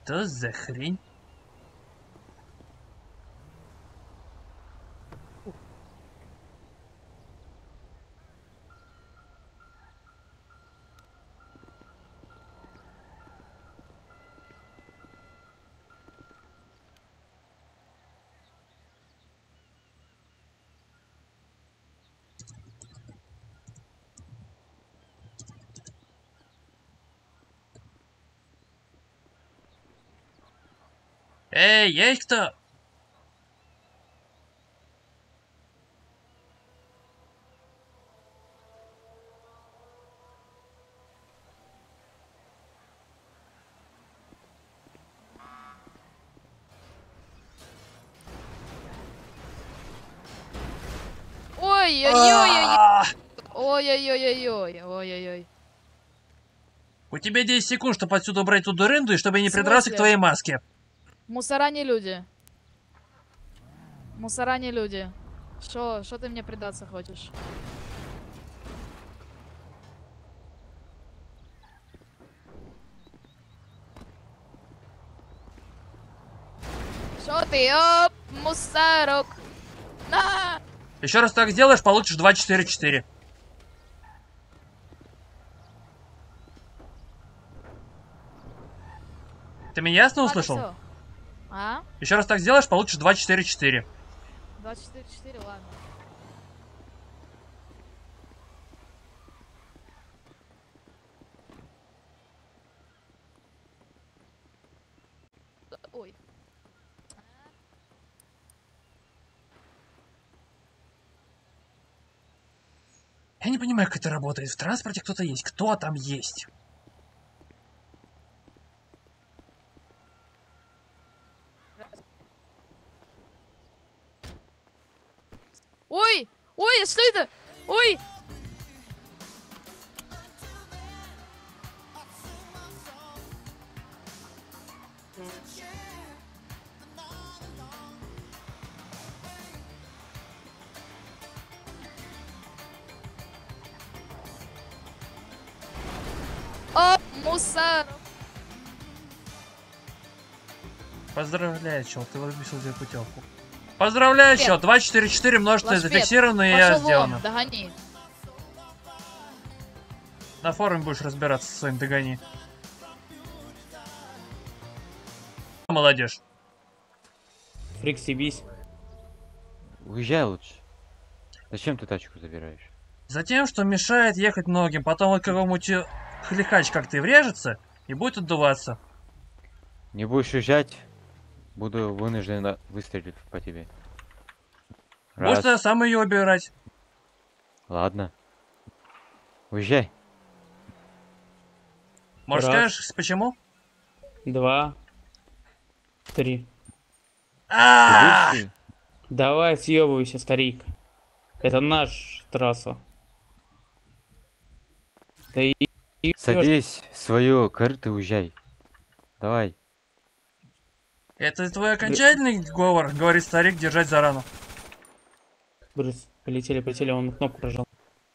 Что за хрень? Эй, есть кто? Ой-ой-ой-ой. Ой-ой-ой-ой-ой. Ой-ой-ой. У тебя 10 секунд, чтобы отсюда убрать ту дурынду и чтобы я не В придрался к смысле? твоей маске. Мусора не люди. Мусора не люди. Шо ты мне предаться хочешь? Шо ты, оп, мусорок? На! Еще раз так сделаешь, получишь 2-4-4. Ты меня ясно Ладно, услышал? все. А? Еще раз так сделаешь, получишь 2-4-4. 24-4, ладно. Ой. Я не понимаю, как это работает. В транспорте кто-то есть. Кто там есть? Ой! Ой, что это? Ой! Оп, мусор! Поздравляю, чел, ты выписал себе путевку. Поздравляю, чел, 2-4-4 множество Лашпед, зафиксировано и пошел сделано. вон, догони. На форуме будешь разбираться со своим догони. Молодежь. Фрик, съебись. Уезжай лучше. Зачем ты тачку забираешь? Затем, что мешает ехать многим, потом вот какому-то хлихач как ты врежется и будет отдуваться. Не будешь уезжать, буду вынужден выстрелить по тебе. Будешь тогда Раз. сам ее убирать. Ладно. Уезжай. Может, Раз. скажешь, почему? 2, 3. А! Ты будешь? Давай съебывайся, старик. Это наш трасса. Да и... Садись в свою корыто и уезжай. Давай. Это твой окончательный говор, говорит старик, держать за рану. Брысь, полетели, он кнопку прожал.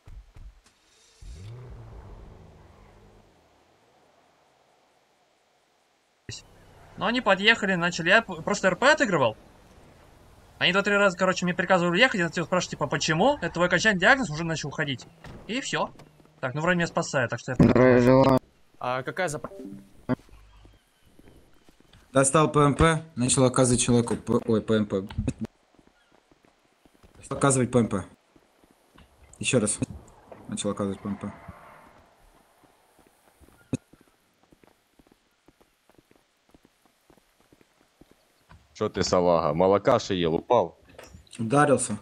Но они подъехали, начали. Я просто РП отыгрывал. Они 2-3 раза, короче, мне приказывали ехать. Я хотел спрашивать, типа, почему? Это твой окончательный диагноз, уже начал уходить. И все. Так, ну вроде меня спасает, так что я... А какая заправка? Достал ПМП, начал оказывать человеку... Ой, ПМП. Оказывать ПМП. Еще раз. Начал оказывать ПМП. Что ты, салага, молока же ел, упал? Ударился.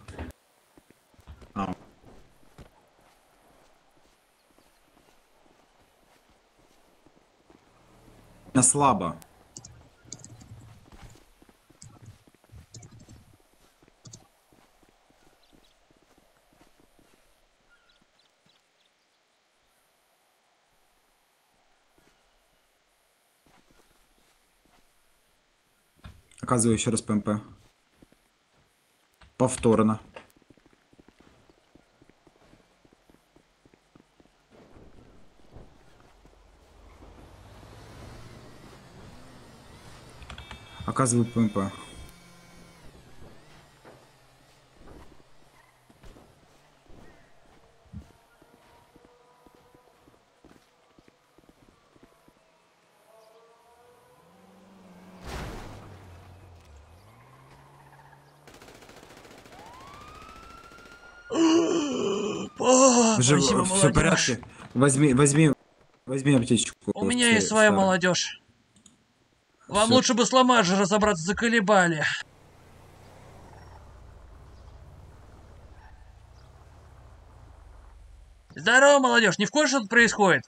Слабо. Оказываю еще раз ПМП. Повторно. Показываю ПМП. О, Все спасибо, в молодежь. порядке. Возьми аптечку. У меня есть своя старая. молодежь. Вам Всё. лучше бы сломать же, разобраться, заколебали. Здорово, молодежь, не в курсе, что тут происходит?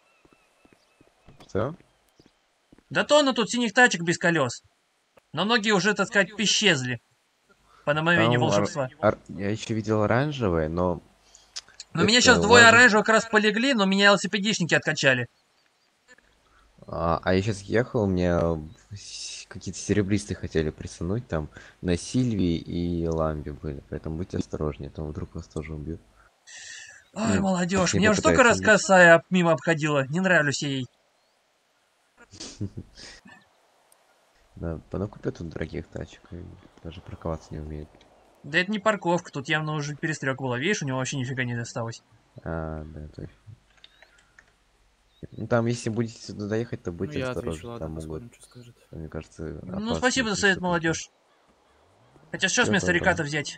Что? Да тонна тут синих тачек без колес. Но многие уже, так сказать, исчезли. По намовению Там волшебства. я еще видел оранжевые, но... Но меня это сейчас двое важно. оранжевых как раз полегли, но меня ЛСПДшники откачали. А я сейчас ехал, мне какие-то серебристые хотели присунуть там. На Сильвии и Ламбе были. Поэтому будьте осторожнее, там вдруг вас тоже убьют. Ой, Ну, молодежь, точнее, меня уже столько раз попытаются косая мимо обходила. Не нравлюсь я ей. Да, понакупят тут дорогих тачек, и даже парковаться не умеют. Да это не парковка, тут явно уже перестрелка была. Видишь, у него вообще нифига не досталось. А, да, точно. Ну там, если будете сюда доехать, то Ну, будьте я отвечу, осторожны, ладно, там посмотрим, могут, что скажет. мне кажется, Ну, опасно, спасибо за если совет, что-то молодежь. Хотя что с Всё меня доброго. старика-то взять?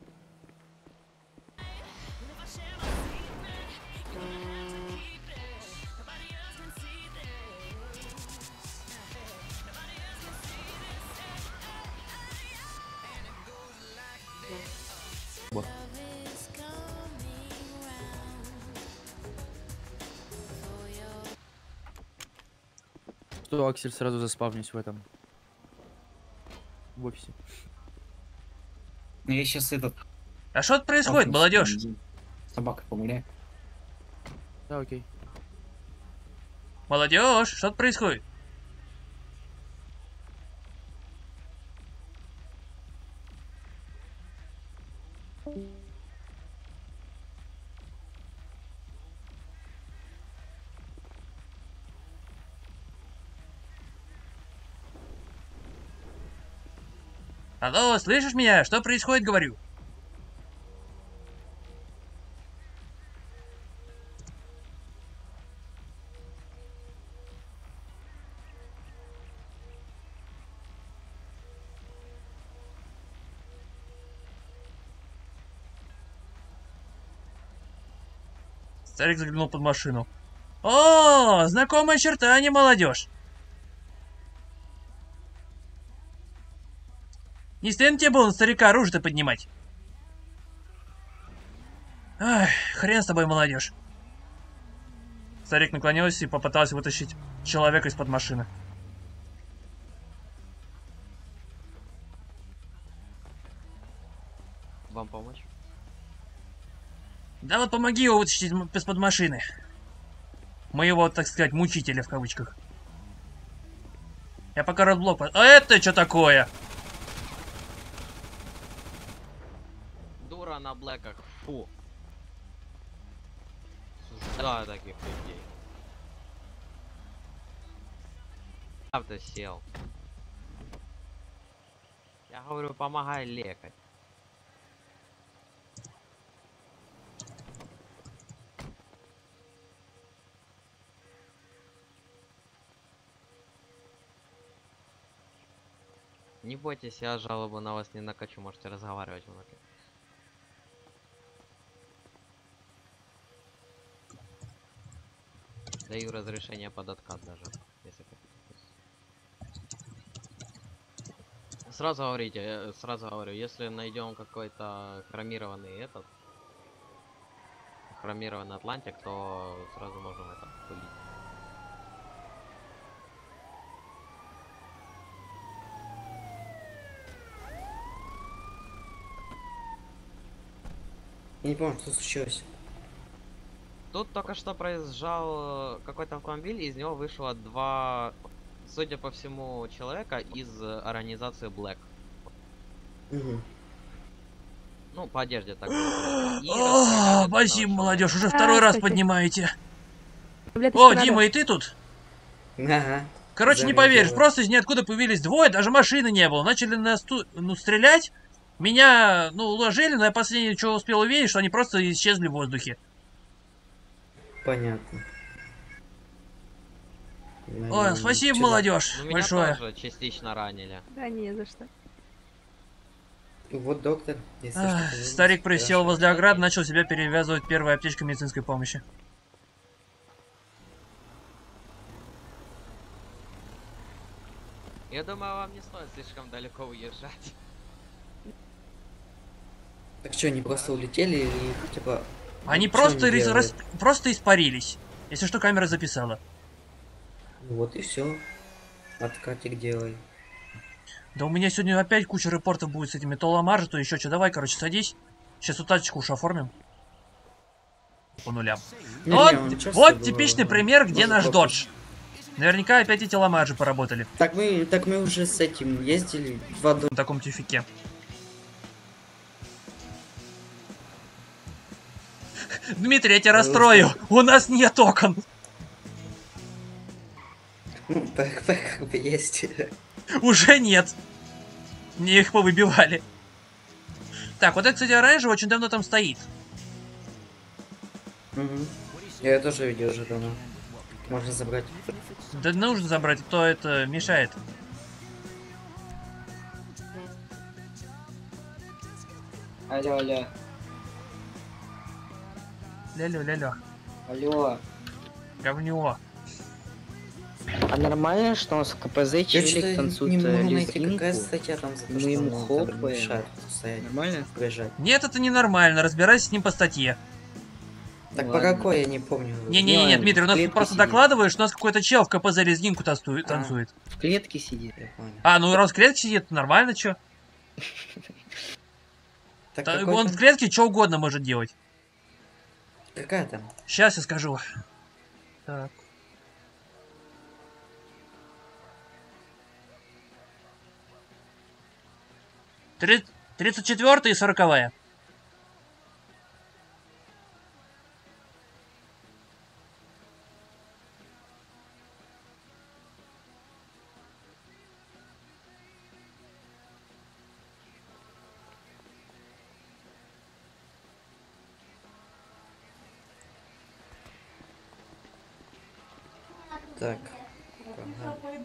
Что, Аксель, сразу заспавнись в этом. В офисе. Ну я сейчас этот... А что тут происходит, офис, молодежь? с собакой погуляю. Да, окей. Молодежь, что тут происходит? Алло, слышишь меня? Что происходит, говорю? Старик заглянул под машину. О, знакомые очертания, молодежь. Не стыдно тебе было на старика оружие-то поднимать? Ай, хрен с тобой, молодежь. Старик наклонился и попытался вытащить человека из-под машины. Вам помочь? Да вот помоги его вытащить из-под машины. Моего, так сказать, мучителя в кавычках. Я пока родблок... А это что такое? Дура на блэках, фу. Да, таких людей. Правда сел. Я говорю, помогай лекать. Не бойтесь, я жалобу на вас не накачу, можете разговаривать внутри. Даю разрешение под откат даже, если хотите. Сразу говорите, сразу говорю, если найдем какой-то хромированный хромированный Атлантик, то сразу можем это пылить. Я не помню, что случилось. Тут только что проезжал какой-то автомобиль, из него вышло два, судя по всему, человека из организации Black. Угу. Ну, по одежде так было. И О, расстреляли спасибо, данного молодежь, человека. уже второй раз Здравствуйте. поднимаете. Таблеточки О, надо? Дима, и ты тут? Ага. Короче, не поверишь, просто из ниоткуда появились двое, даже машины не было. Начали нас стрелять. Меня, уложили, но я последнее, что успел увидеть, что они просто исчезли в воздухе. Понятно. Ой, спасибо, молодежь, Ну, меня большое. тоже частично ранили. Да не за что. Вот доктор, если Ах, что-то нужно, старик присел хорошо. возле ограды, начал себя перевязывать первой аптечкой медицинской помощи. Я думаю, вам не стоит слишком далеко уезжать. Так что, они просто улетели или типа... Они что просто, они делают? просто испарились. Если что, камера записала. Вот и все. Откатик делай. Да у меня сегодня опять куча репортов будет с этими то ламаржи, то еще что. Давай, короче, садись. Сейчас тачку уж оформим. По нулям. Не, Вот, он часто вот было, типичный да. пример, где Может, наш попозже. додж. Наверняка опять эти ламаржи поработали Так мы уже с этим ездили. Два на таком тюфике. Дмитрий, я тебя расстрою. У нас нет окон. Ну, ПХП как бы есть. Уже нет. Мне их повыбивали. Так, вот это, кстати, оранжевый очень давно там стоит. Мгм. Я ее тоже видел уже давно. Можно забрать. Да нужно забрать, а то это мешает. Алло. Ля-ля-ля-ля. Алло. Говнюо. А нормально, что у нас в КПЗ Я челик что-то танцует не могу найти, лезгинку? какая статья там за то, Мы что ему он там хлопаем. мешает стоять. Нормально? Бежать. Нет, это ненормально. Разбирайся с ним по статье. Так по Ладно. какой, я не помню. Не-не-не, Ладно, Дмитрий, у нас тут клетки просто сидит. докладываешь, у нас какой-то чел в КПЗ резгинку танцует. В клетке сидит. Я понял. А, ну раз в клетке сидит, нормально, чё? Так Он какой в там? клетке что угодно может делать. Какая там? Сейчас я скажу. Так. Три- 34-я и 40-я. Так. Погнали.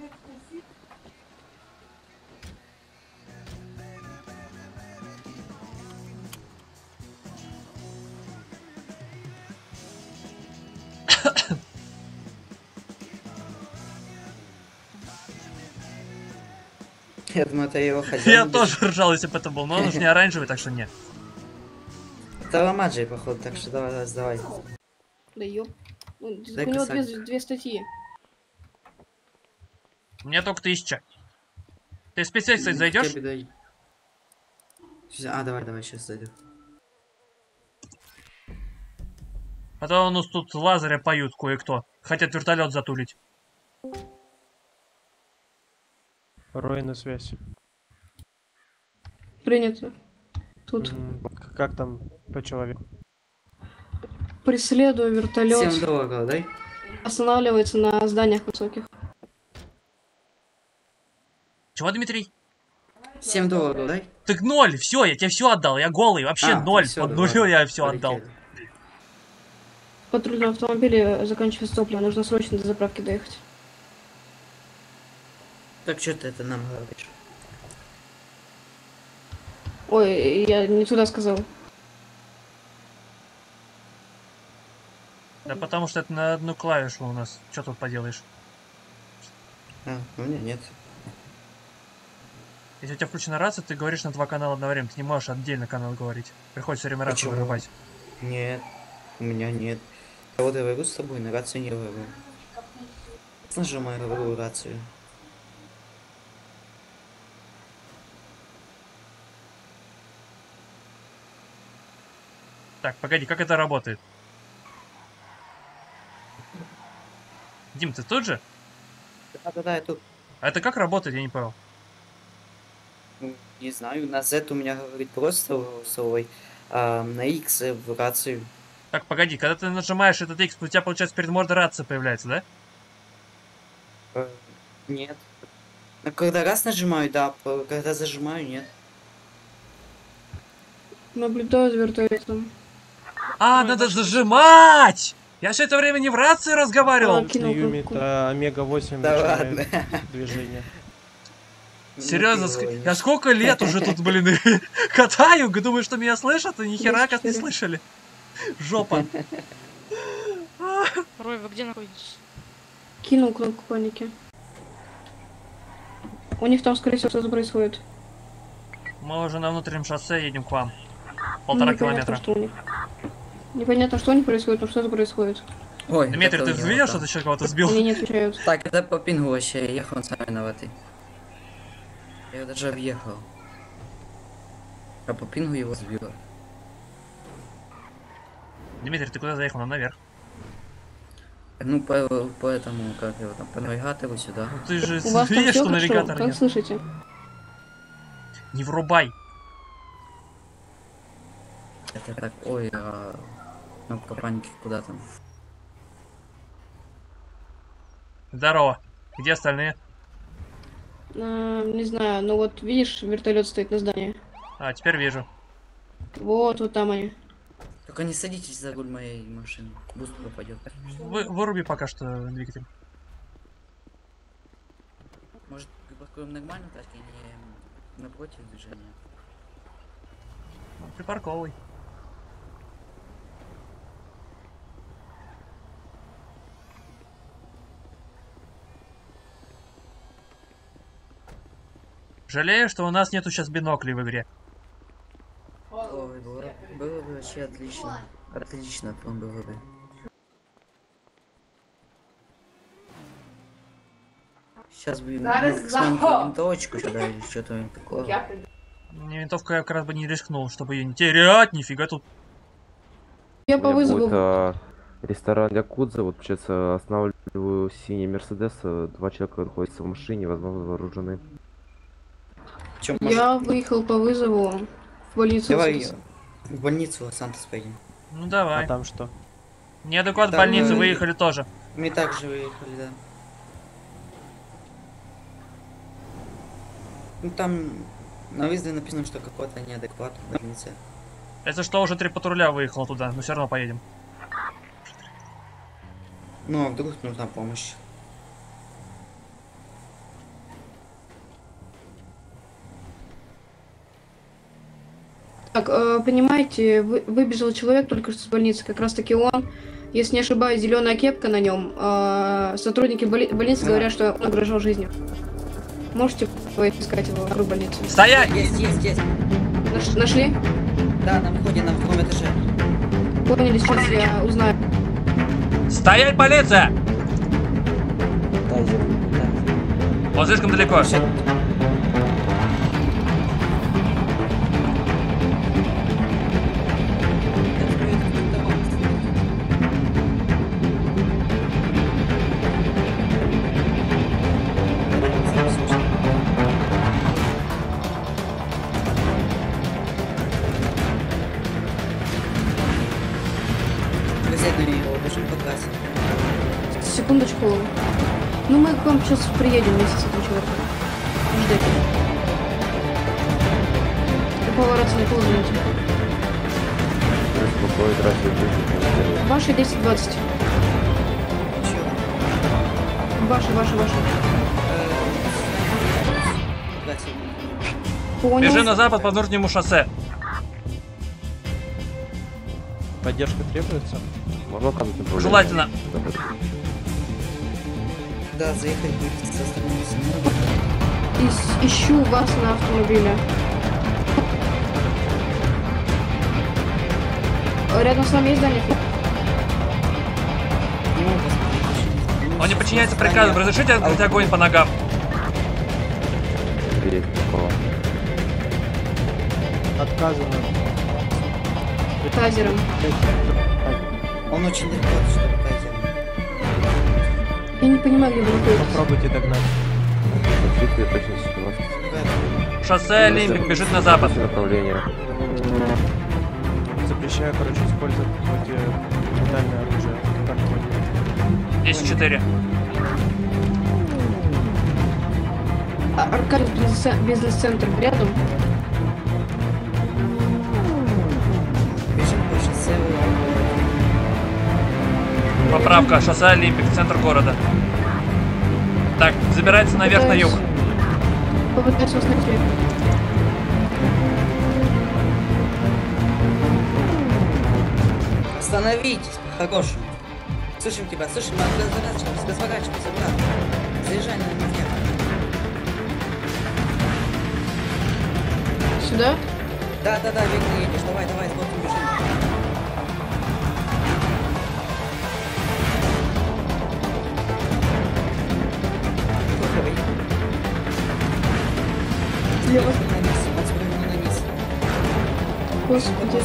Я думаю, это его хозяин. Я бежит. тоже ржал, если бы это был, но он уж не оранжевый, так что нет. Это Ламаджи, походу, так что давай, сдавай. Да ёп. У Дай него косарик. две статьи. У меня только 1000. Ты в спецсек, кстати, Ну, зайдешь? хотя бы дай. А, давай, сейчас зайду. А то у нас тут лазаря поют кое-кто. Хотят вертолет затулить. Рой на связь. Принято. Тут Как там по человеку? преследую вертолет. $7, дай. Останавливается на зданиях высоких. Чего, Дмитрий? $7, дай. Так 0, все, я тебе все отдал, я голый, вообще А, 0, всё, под да нулю ладно, я все отдал. полетели. В патрульном автомобиле заканчивается топливо, нужно срочно до заправки доехать. Так что ты это нам говоришь? Ой, я не туда сказал. Да потому что это на одну клавишу у нас. Что тут поделаешь? А, у меня нет. Если у тебя включена рация, ты говоришь на 2 канала одновременно. Ты не можешь отдельно канал говорить. Приходится время рацию Почему? вырубать. Нет, у меня нет. Я вот говорю с тобой, на рацию не говорю. Нажимаю, говорю рацию. Так, погоди, как это работает? Дим, ты тут же? Да, я тут. А это как работает, я не понял. Ну, не знаю, на Z у меня говорит просто голосовой, а на X в рацию. Так, погоди, когда ты нажимаешь этот X, у тебя, получается, перед мордой рация появляется, да? Нет. А когда раз нажимаю, да, когда зажимаю, нет. Наблюдаю за вертолетом. А, надо зажимать! Я все это время не в рации разговаривал. Кинул Юми, кнопку. это Омега-8 Да начинает ладно. движение. Серьезно, Ну, я сколько лет уже тут, блин, катаю, думаю, что меня слышат, и нихера как не 24. слышали. Жопа. Рой, вы где находитесь? Кинул кнопку паники. У них там, скорее всего, что-то происходит. Мы уже на внутреннем шоссе едем к вам. 1,5 километра. Что у них. Непонятно, что у них происходит, но что-то происходит. Ой, Дмитрий, ты это видел, что ты еще кого-то сбил? Они не отвечают. Так, это по пингу вообще, я ехал сам виноватый. Я его даже объехал. А по пингу его сбило. Дмитрий, ты куда заехал? Нам наверх. Ну, по этому, как его там, по навигатору сюда. Ну, ты же У вас там видишь, все что хорошо? навигатора Как нет. слышите? Не врубай. Это так, ой, кнопка паники куда там? Здорово. Где остальные? Не знаю, ну вот видишь, вертолет стоит на здании. А, теперь вижу. Вот там они. Только не садитесь за руль моей машины, буст попадет. Выруби пока что двигатель. Может, паркуем нормально, так и не напротив движения. Припарковывай. Жалею, что у нас нету сейчас биноклей в игре. Ой, было бы вообще отлично. Отлично, там было бы. Сейчас бы винтовочку сюда или что-то такое. Мне винтовку я как раз бы не рискнул, чтобы ее не терять, нифига тут. Я по вызову. Это ресторан Якудза, вот сейчас останавливаю синий Мерседес, 2 человека находятся в машине, возможно, вооружены. Чё, Я выехал по вызову в больницу. Давай в больницу Сантос поедем. Ну давай. А там что? Неадекват в Там больницу мы- выехали тоже. Мы также выехали, да. Ну там на вызове написано, что какой-то неадекват в больнице. Это что, уже 3 патруля выехало туда, но все равно поедем. Ну а вдруг нужна помощь? Так, понимаете, выбежал человек только что с больницы, как раз таки он. Если не ошибаюсь, зеленая кепка на нем. Сотрудники больницы говорят, что он угрожал жизнью. Можете поискать его вокруг больницы? Стоять! Есть. Нашли? Да, на входе на 2-м этаже. Поняли, сейчас я узнаю. Стоять, полиция! Он слишком далеко. Секундочку. Ну мы к вам сейчас приедем вместе с этим человеком. Ждите. Какого рации не положите? Ваши 10-20. Ваши. Понял. Бежим на запад по внутреннему шоссе. Поддержка требуется? Можно оказывать управление? Желательно. Да, заехать будет со стороны. Ищу вас на автомобиле. Рядом с вами есть здание? Он не подчиняется приказам. Разрешите открыть огонь по ногам? Отказано. Тазером. Он очень далеко, чтобы тазером. Я не понимаю, где вы находитесь. Попробуйте догнать. Шоссе Олимпик бежит на запад. Направление. Запрещаю, короче, использовать летальное оружие. Как 10-4. Аркадий бизнес-центр рядом. Бежим по шоссе. Поправка, шоссе Олимпик, центр города. Так, забирается наверх на юг. Попытаюсь вас найти. Остановитесь, по-хорошему. Слышим тебя, слышим, разворачивайся, брат. Заезжай на меня. Сюда? Да, верно едешь, давай, сбоку бежим. Слева. На низ. Господи.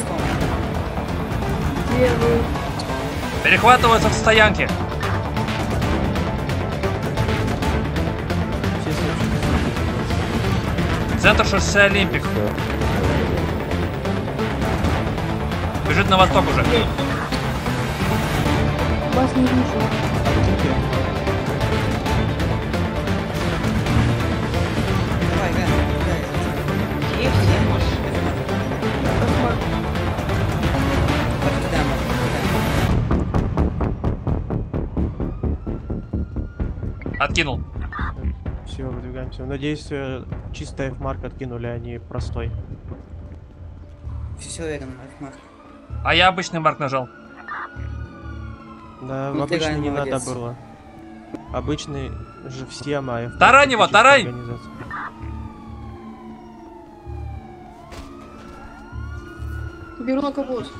Где вы? Перехватываются в стоянке. Центр шоссе Олимпик. Бежит на восток уже. Вас не вижу. Давай, Ганя. Откинул. Все, выдвигаемся. Надеюсь, чистый F-марк откинули, а не простой. Все верно, Марк. А я обычный марк нажал. Да, Ну, ты обычно реально не надо молодец. было. Обычный же всем, а F-марк Тарань его, это чисто тарань! организация. Беру на капот.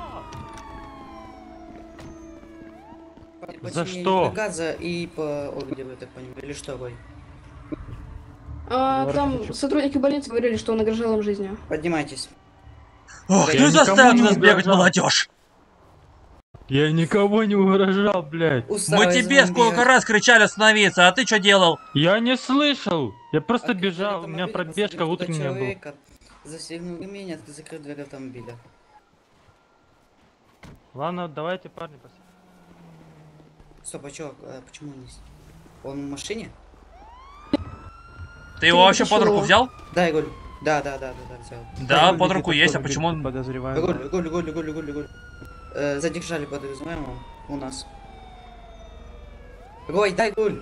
За что? По газа и по ордеру, я так понимаю. Или что, Рой? Там сотрудники больницы говорили, что он угрожал им жизнью. Поднимайтесь. Ох, Я ну никому заставьте не нас бегать, угрожал. молодежь! Я никого не угрожал, блядь. Мы тебе сколько раз кричали остановиться, а ты что делал? Я не слышал. Я просто бежал. У меня пробежка утренняя была. Застегнул ремень, закрыл дверь автомобиля. Ладно, давайте, парни, Стоп, а чё, почему не... Он в машине? Ты его вообще под руку взял? Да, Игорь. Да, взял. Да, под руку есть, а почему он... Подозреваю. Игорь. Задержали подозреваемого у нас. Рой, дай Игорь.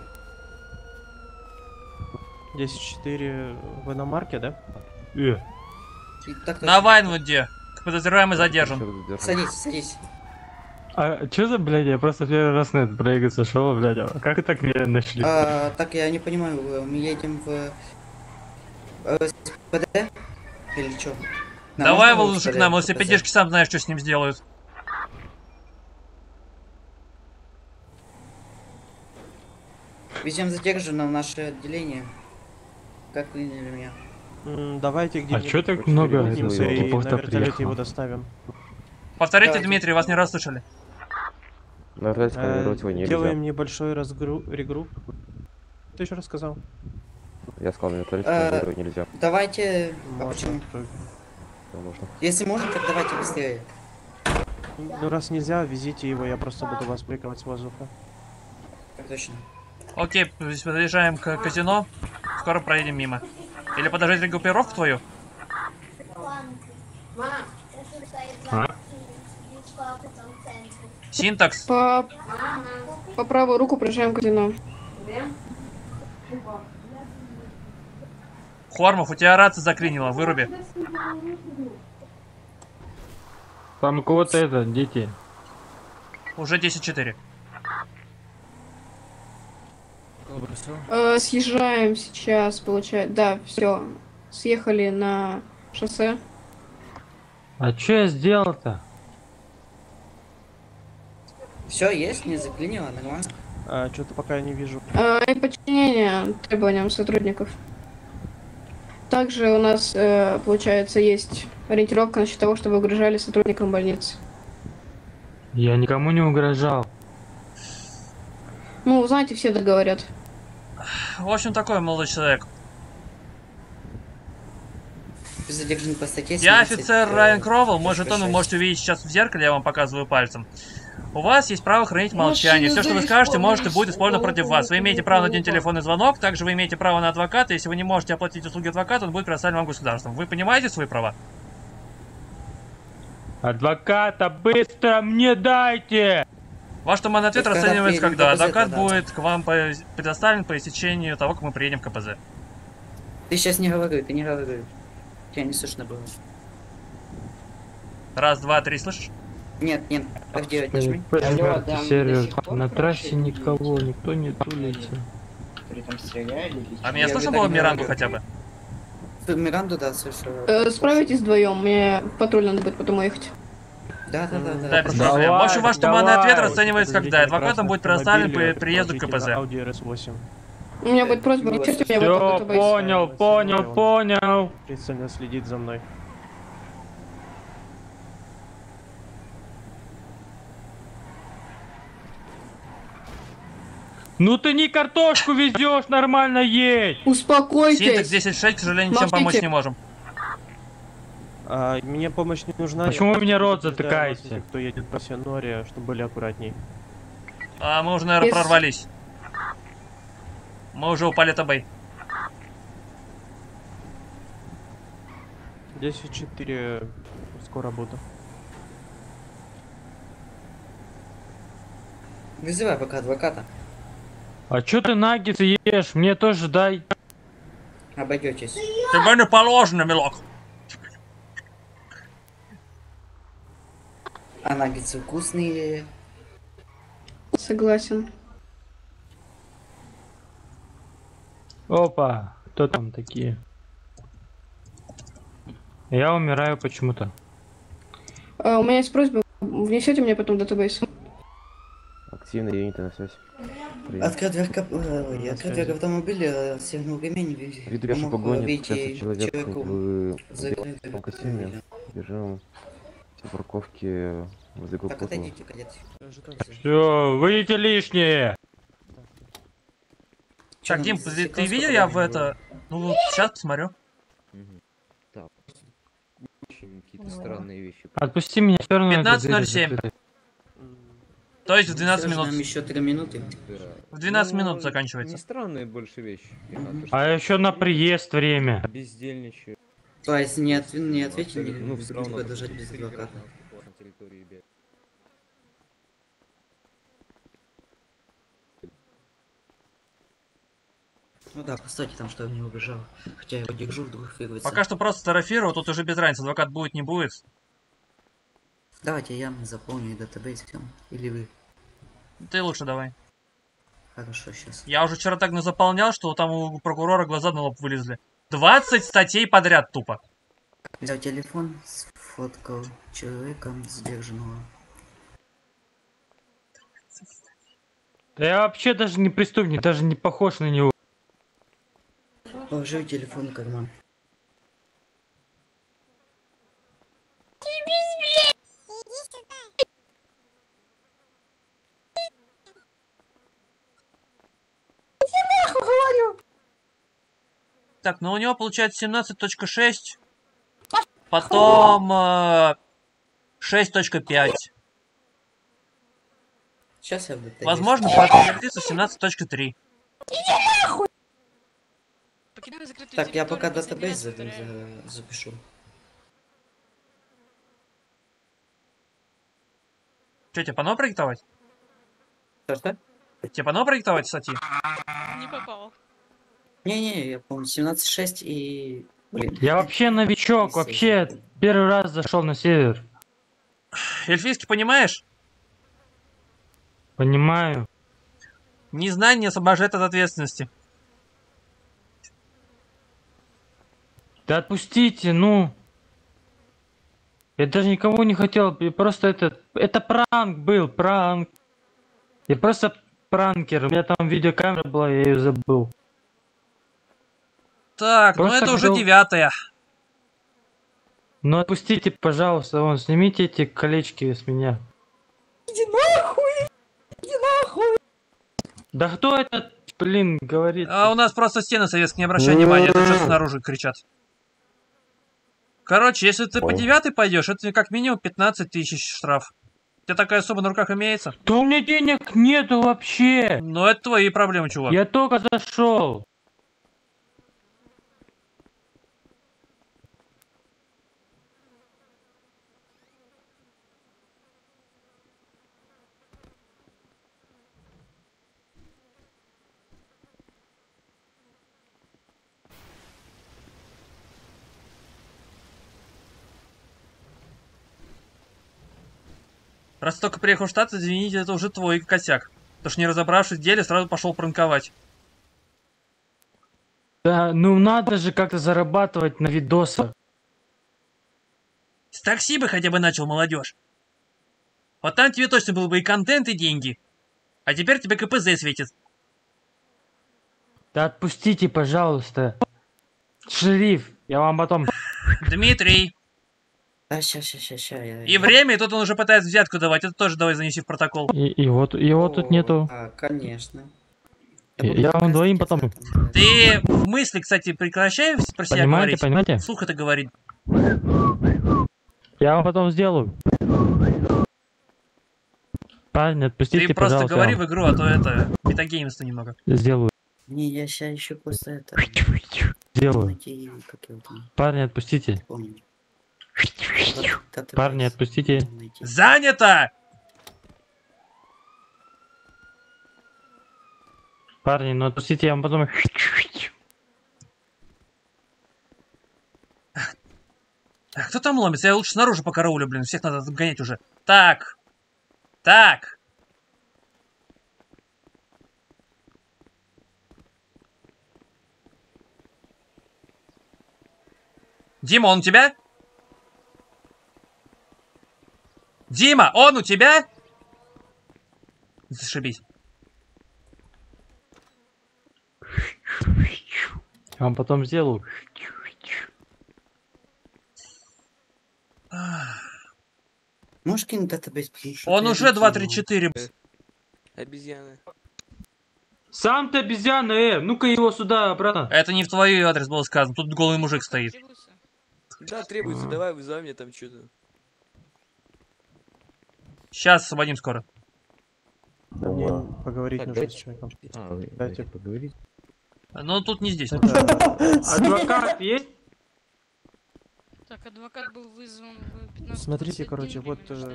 10-4 в иномарке, да? И так точно. На Вайнвуде. Подозреваемый задержан. Садись. А чё за, блядь, я просто первый раз на этот проект сошел, блядь, а как так меня нашли? Так, я не понимаю, мы едем в... СПД? Или чё? Давай его лучше к нам, если пидешки сам знаешь, что с ним сделают. Везем задержанного в наше отделение. Как приняли меня? Давайте где-нибудь чё так много вернемся и типов-то на вертолете приехало? его доставим. Повторите, Давайте. Дмитрий, вас не расслышали. На вертолете планировать его нельзя. Делаем небольшой регрупп. Ты еще рассказал? Я сказал, на вертолете планировать нельзя. Давайте... А Можно. почему? Да, можно. Если можно, так давайте быстрее. Ну раз нельзя, везите его, я просто буду вас прикрывать с воздуха. Так точно. Окей, подъезжаем к казино. Скоро проедем мимо. Или подождать регруппировку твою? А? Синтакс. По правую руку проезжаем казино. Хормов, у тебя рация заклинила, выруби. Там у кого-то это, дети. Уже 10-4. Съезжаем сейчас, получается. Да, все. Съехали на шоссе. А чё я сделал-то? Все, есть, не заклинило, нормально. Что-то пока я не вижу. И подчинение требованиям сотрудников. Также у нас, получается, есть ориентировка насчет того, что вы угрожали сотрудникам больницы. Я никому не угрожал. Ну, знаете, все так говорят. В общем, такой молодой человек. Задержан по статье. Я 17, офицер Райан Кровел. Мой точка жетон вы 6. можете увидеть сейчас в зеркале, я вам показываю пальцем. У вас есть право хранить молчание. Все, что вы скажете, может и будет использовано против вас. Вы имеете право на один телефонный звонок, также вы имеете право на адвоката. Если вы не можете оплатить услуги адвоката, он будет предоставлен вам государством. Вы понимаете свои права? Адвоката быстро мне дайте! Ваш туманный ответ Когда расценивается, приедем когда в КПЗ, адвокат тогда. будет к вам предоставлен по истечению того, как мы приедем в КПЗ. Ты сейчас не говори, ты не говори. Тебя не слышно было. Раз, два, три, слышишь? Нет, нет, F9 нажми. Мертвый сервер. На трассе никого, никто не тулится. А меня Я слышно уже было так не Миранду говорю. хотя бы? Миранду, да, слышал. Справитесь вдвоем, мне в патруль надо будет потом уехать. Да. Да, без Давай, проблем. В общем, ваш туманный давай. ответ расценивается, когда адвокатом будет предоставлен при приезду к КПЗ. Audi RS8. У меня будет просьба, Ну, ориентируйте меня в Все, этом database. понял. Пристально следит за мной. Ну ты не картошку везешь, нормально едь! Синтекс Успокойтесь. 10.6, к сожалению, ничем Молчите. помочь не можем. Мне помощь не нужна. Почему я вы меня рот предупреждаю вас, затыкаете? Кто едет по Сеноре, чтобы были аккуратней. А мы уже, наверное, Если- прорвались. Мы уже упали табей. 10-4, скоро буду. Вызывай пока адвоката. А чё ты наггетсы ешь? Мне тоже дай. Обойдетесь. Тебе не положено, милок. А наггетсы вкусные. Согласен. Опа, кто там такие? Я умираю почему-то. У меня есть просьба, внесете мне потом в датабейс? Активные юниты на связь. Открыть дверь автомобиля, свернул ремень, Ввиду вашей помог погони, выйти сейчас человек человеку в закрыть белом костюме. Бежим все парковки возле Так, Гопота. отойдите, кадет. Все, выйдите лишние. Чё, Так, нам Дим, за ты секунд видел, сколько я в времени это... Ну, сейчас посмотрю. Так. Очень какие-то странные вещи. Отпусти меня, все равно. 15:07. То есть в было? 12 Всё же Нам минут. еще 3 минуты. В 12 минут Не заканчивается. странные больше вещи. А еще на приезд время. Бездельничаю. То есть не ответили, Ну, не все равно. будете продолжать без адвоката. На территории Б. Ну да, постойте там, что я не убежал. Хотя я его держу, вдруг фигуется. Пока что просто сарафирую, тут уже без разницы, адвокат будет, не будет. Давайте я заполню датабейс всем. Или вы. Ты лучше давай. Хорошо, сейчас. Я уже вчера так заполнял, что там у прокурора глаза на лоб вылезли. 20 статей подряд тупо. Взял телефон, сфоткал человека задержанного. Да я вообще даже не преступник, даже не похож на него. Положил телефон в карман. Так, ну у него получается 17.6. Потом 6.5. Сейчас я в датабейс. Возможно, подтвердится 17.3. Так, я пока датабейс запишу. Че, тебе пано проектовать? Что? Тебе пано проектовать статьи? Не попал. Не-не, я помню, 17.6 и... Блин. Я вообще новичок, вообще первый раз зашел на сервер. Эльфийский понимаешь? Понимаю. Незнание освобождает от ответственности. Да отпустите, ну. Я даже никого не хотел, я просто это пранк был, пранк. Я просто пранкер, у меня там видеокамера была, я ее забыл. Так, ну Просто это уже хотел- 9-я. Ну отпустите, пожалуйста, вон, снимите эти колечки с меня. Иди нахуй! Иди нахуй! Да кто этот, блин, говорит? А у нас просто стены советские, не обращай внимания, это что снаружи кричат. Короче, если ты по 9 пойдешь, это как минимум 15 тысяч штраф. У тебя такая сумма на руках имеется? Да у меня денег нету вообще. Ну это твои проблемы, чувак. Я только зашел. Раз ты только приехал в Штаты, извините, это уже твой косяк. Потому что не разобравшись в деле, сразу пошел пранковать. Да, ну надо же как-то зарабатывать на видосах. С такси бы хотя бы начал, молодежь. Вот там тебе точно был бы и контент, и деньги. А теперь тебе КПЗ светит. Да отпустите, пожалуйста. Шериф, я вам потом... Дмитрий. Да, ща, я... И время, и тут он уже пытается взятку давать. Это тоже давай занеси в протокол. И вот тут нету. А, конечно. Я вам двоим потом... Ты в мысли, кстати, прекращай про себя говорить. Понимаете? Вслух это говорит. Я вам потом сделаю. Парни, отпустите, Ты просто пожалуйста. говори в игру, а то это метагеймство немного. Сделаю. Не, я ща еще просто это... Сделаю. Найти, как его там, Парни, отпустите. помню. Парни, отпустите. Занято! Парни, ну отпустите, я вам потом... А кто там ломится? Я лучше снаружи покараулю, блин. Всех надо гонять уже. Так. Так. Дима, он у тебя? Дима, он у тебя? Зашибись. Я вам потом сделаю. Можешь кинуть датабейс, потому что... Он уже 2, 3, 4. Обезьяны. Сам ты обезьяна, ну-ка его сюда, обратно. Это не в твой адрес было сказано. Тут голый мужик стоит. Да, требуется, давай вызывай мне там что-то. Сейчас освободим скоро. Мне поговорить Так, нужно с дайте- человеком. Вы Дайте. давайте поговорить. Но тут не здесь. Адвокат есть? Так, адвокат был вызван в 15. Смотрите, короче, вот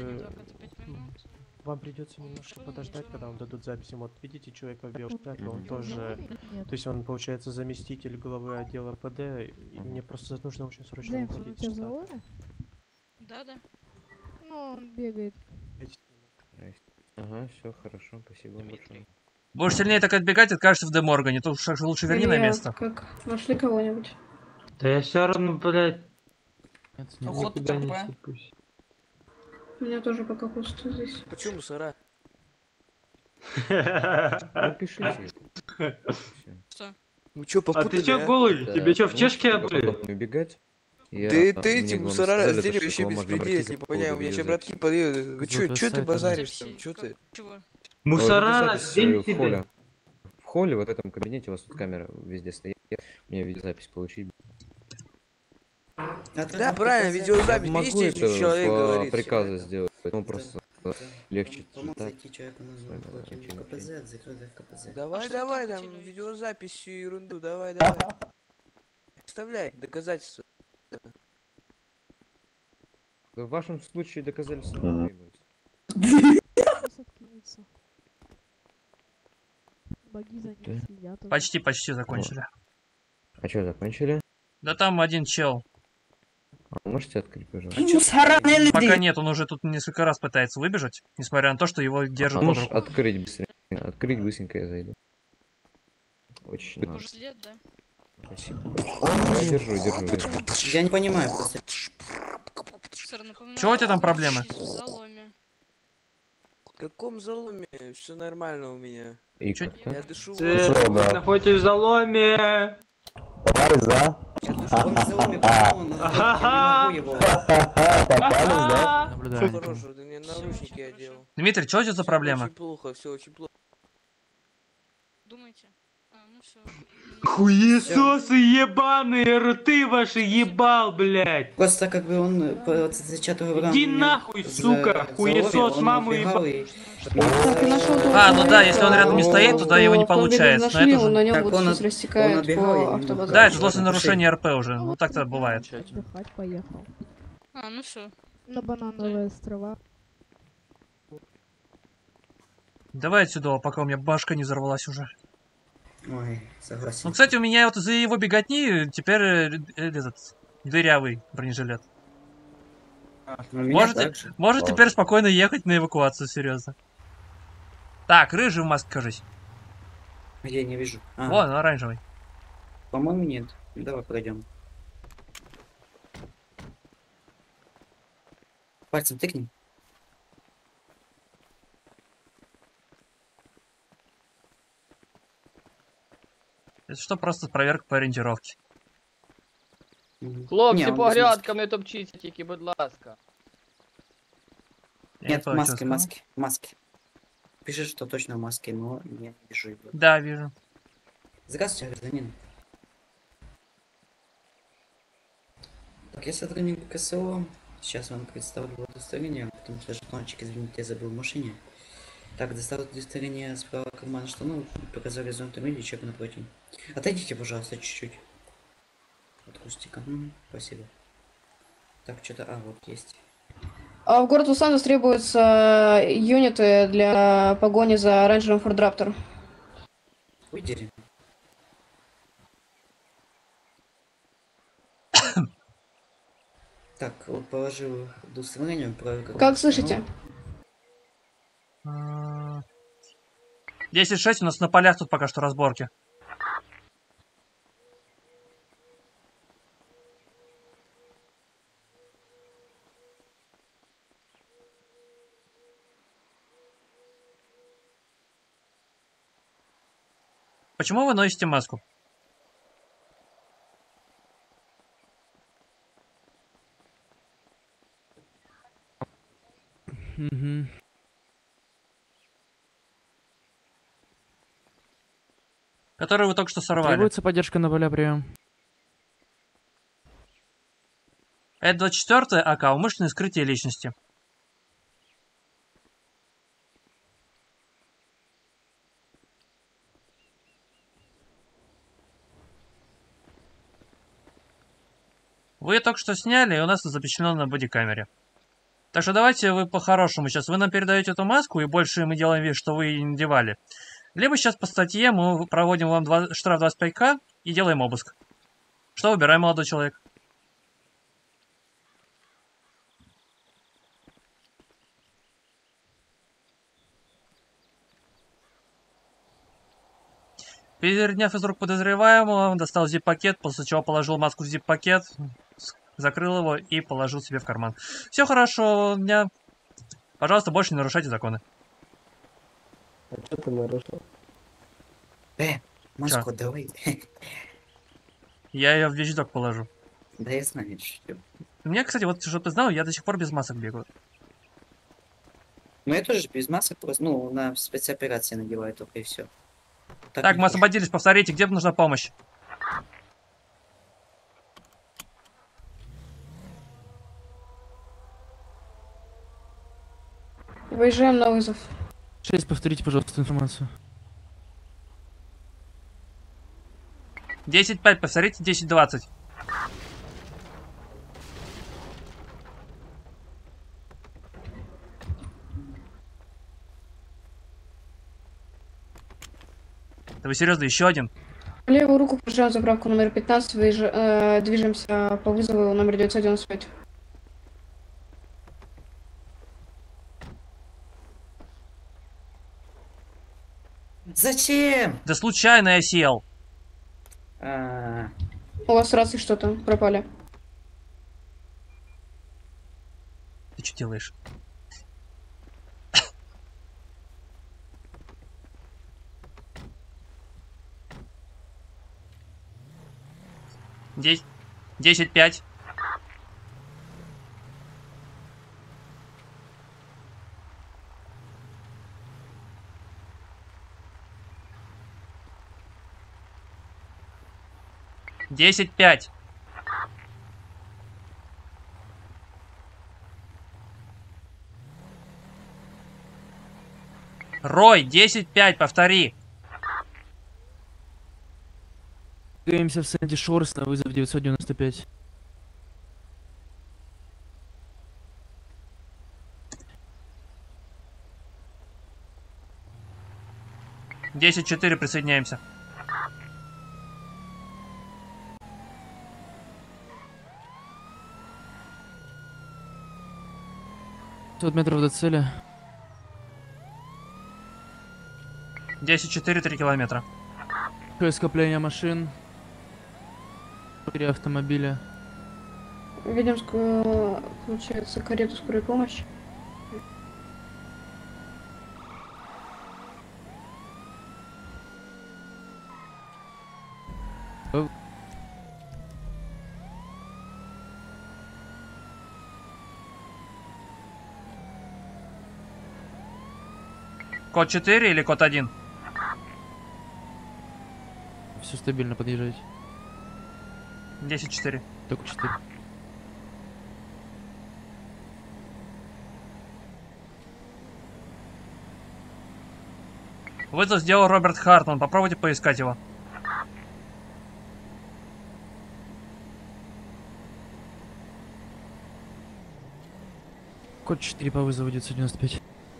вам придется немножко подождать, когда вам дадут запись. Вот видите человека в белом шляпе, он тоже, то есть он получается заместитель главы отдела ПД, и мне просто нужно очень срочно уходить. из штата. Да. Ну, он бегает. Ага, все хорошо, спасибо большое. Будешь сильнее так отбегать, откажешься в Деморгане. Тут уж лучше верни на Илья, место. Как? Нашли кого-нибудь? Да я все равно, блядь. Охота никуда не такая. сыпусь. У меня тоже пока пусто здесь. Почему мусора? Напишите. Что? Ну чё, А попутали, ты чё голый? Да, Тебе чё, в ну, чешке чтобы обули? потом не убегать. Я- Ты мне эти главное мусора сказали, то, раздели что вообще к вам без можно людей, обратиться не по понял, поводу у меня сейчас видеозаписи. братки подъедут. Чё ты базаришь там, чё ты? Чего? Мусора Видеозапись, раздень в себе. холле. В холле, вот в этом кабинете, у вас тут камера везде стоит. Мне видеозапись получить. Да, правильно, видеозапись. Могу Видите, это человек по говорит. приказу сделать, ну просто легче Помог читать. зайти человеку нужно против КПЗ, закрыть КПЗ. Давай, что давай, там там хотели? видеозапись, всю ерунду, давай. Вставляй доказательства. В вашем случае доказательства Ага. не требуется. Сейчас откинется. Боги за ним следят. уже. Почти закончили. А что, закончили? Да там один чел. А можете открыть, пожалуйста? Пока нет, он уже тут несколько раз пытается выбежать, несмотря на то, что его держат под Можешь руку. открыть быстрее. Открыть быстренько, я зайду. Очень надо. Может, след, да? Спасибо. Я держу. Я не понимаю просто. Сэр, напоминаю, Чего у тебя там проблемы? в заломе. В каком заломе? Все нормально у меня. И Чё- как-то? Я дышу. Вы находитесь в заломе. Он в заломе, по-моему, я не могу его. Все хорошо, ты мне наручники одел. Дмитрий, что у тебя за проблемы? Очень плохо, все очень плохо. Думаете? А, ну все. Хуесосы ебаные, рты ваши ебал, блядь. Просто как бы он по зачатого рана Иди меня нахуй, сука, за хуесос, лобби, он маму убегал ебал. Так, и нашел того А, ну да, человека, если он рядом не стоит, тогда его не автомобиль получается. Но нашли, это он на уже... нем Так вот он сейчас от- он растекает отбегал, я по не автобазару. Да, это злостное Ладно, нарушение РП уже. Ну так-то бывает. Отдыхать поехал. А, ну все. На Банановые острова. Давай отсюда, пока у меня башка не взорвалась уже. Ой, согласен. Ну, кстати, у меня вот из-за его беготни теперь этот дырявый бронежилет. У меня Можете, так же. может Ладно. теперь спокойно ехать на эвакуацию, серьезно. Так, рыжий в маске, кажись. Я не вижу. А, Вон, оранжевый. по-моему, нет. Давай пройдем. Пальцем тыкни. Это что, просто проверка по ориентировке. Хлопці, Не, он по без грядкам не топчіться тільки, будь ласка. Я не Нет, понял, что маски, сказал. маски, маски. Пишет, что точно маски, но я не вижу его. Да, вижу. Здравствуйте, гражданин. Так, я сотрудник КСО. Сейчас вам представлю удостоверение, потому что жетончик, извините, я забыл в машине. Так, достал удостоверение с правого кармана штанов, показал горизонт или чек напротив. Отойдите, пожалуйста, чуть-чуть. От кустика. Спасибо. Так, что-то... А, вот есть. А в город Лос-Анджелес требуются юниты для погони за оранжевым Ford Raptor. Выйдели. Так, вот положил удостоверение, проверил. Как слышите? 10-6 у нас на полях тут пока что разборки. Почему вы носите маску? Которую вы только что сорвали. Требуется поддержка на поля, прием. Это 24-я АК, умышленное скрытие личности. Вы ее только что сняли, и у нас это запечатлено на бодикамере. Так что давайте вы по-хорошему сейчас. Вы нам передаете эту маску, и больше мы делаем вид, что вы ее не надевали. Либо сейчас по статье мы проводим вам штраф 25к и делаем обыск. Что выбираем, молодой человек? Переняв из рук подозреваемого, он достал зип-пакет, после чего положил маску в зип-пакет, закрыл его и положил себе в карман. Все хорошо у меня. Пожалуйста, больше не нарушайте законы. А что ты нарушил? Маску давай. Я ее в вещдок положу. Да я знаю, что. У меня, кстати, вот чтобы ты знал, я до сих пор без масок бегаю. Ну я тоже без масок, просто, ну, на спецоперации надеваю только и все. Так, мы освободились, повторите, где нужна помощь? Выезжаем на вызов. 6, повторите, пожалуйста, информацию. 10-5, повторите, 10-20. Да вы серьезно, еще один? Левую руку проезжаем заправку номер 15, движемся по вызову номер 995. Зачем? Да случайно я сел. У вас рации что-то пропали. Ты что делаешь? Здесь 10-5. 10-5. Рой, 10-5, повтори. Двигаемся в Сэнди Шорс на вызов 995. Десять 4, присоединяемся. Метров до цели. 10-4, 3 километра. Скопление машин. 4 автомобиля. Видим, получается, карету скорой помощи. Код 4 или код 1? Все стабильно, подъезжайте. 10-4. Только 4. Вызов сделал Роберт Хартман. Попробуйте поискать его. Код 4 по вызову 995.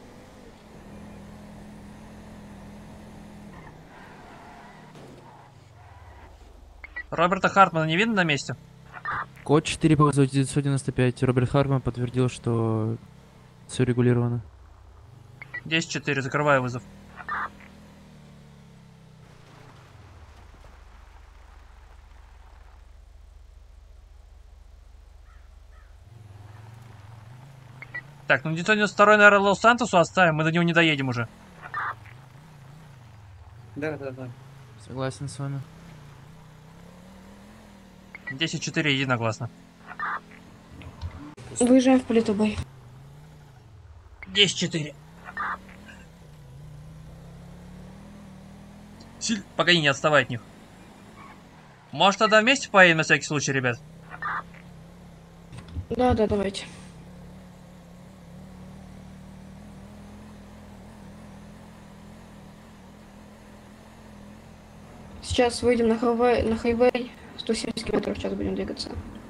Роберта Хартмана не видно на месте? Код 4 по вызову 995. Роберт Хартман подтвердил, что все регулировано. 10-4, закрываю вызов. Так, ну 992, наверное, Лос-Сантосу оставим, мы до него не доедем уже. Да. Согласен с вами. 10-4 единогласно. Выезжаем в Политобой. 10-4. Погоди, не отставай от них. Может, тогда вместе поедем на всякий случай, ребят? Да, давайте. Сейчас выйдем на хайвей. 170 км в час будем двигаться.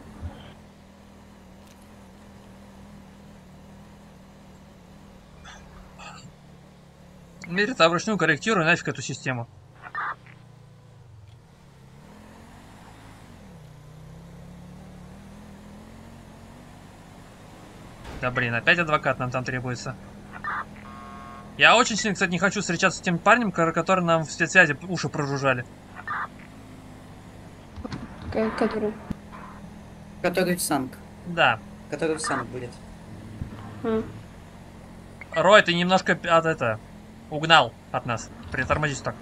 Мерит, а вручную корректирую нафиг эту систему. Да блин, опять адвокат нам там требуется. Я очень сильно, кстати, не хочу встречаться с тем парнем, который нам в спецсвязи уши прожужжали. Который? Который в Санк. Да. Который в Санк будет. Рой, ты немножко угнал от нас. Притормозись так.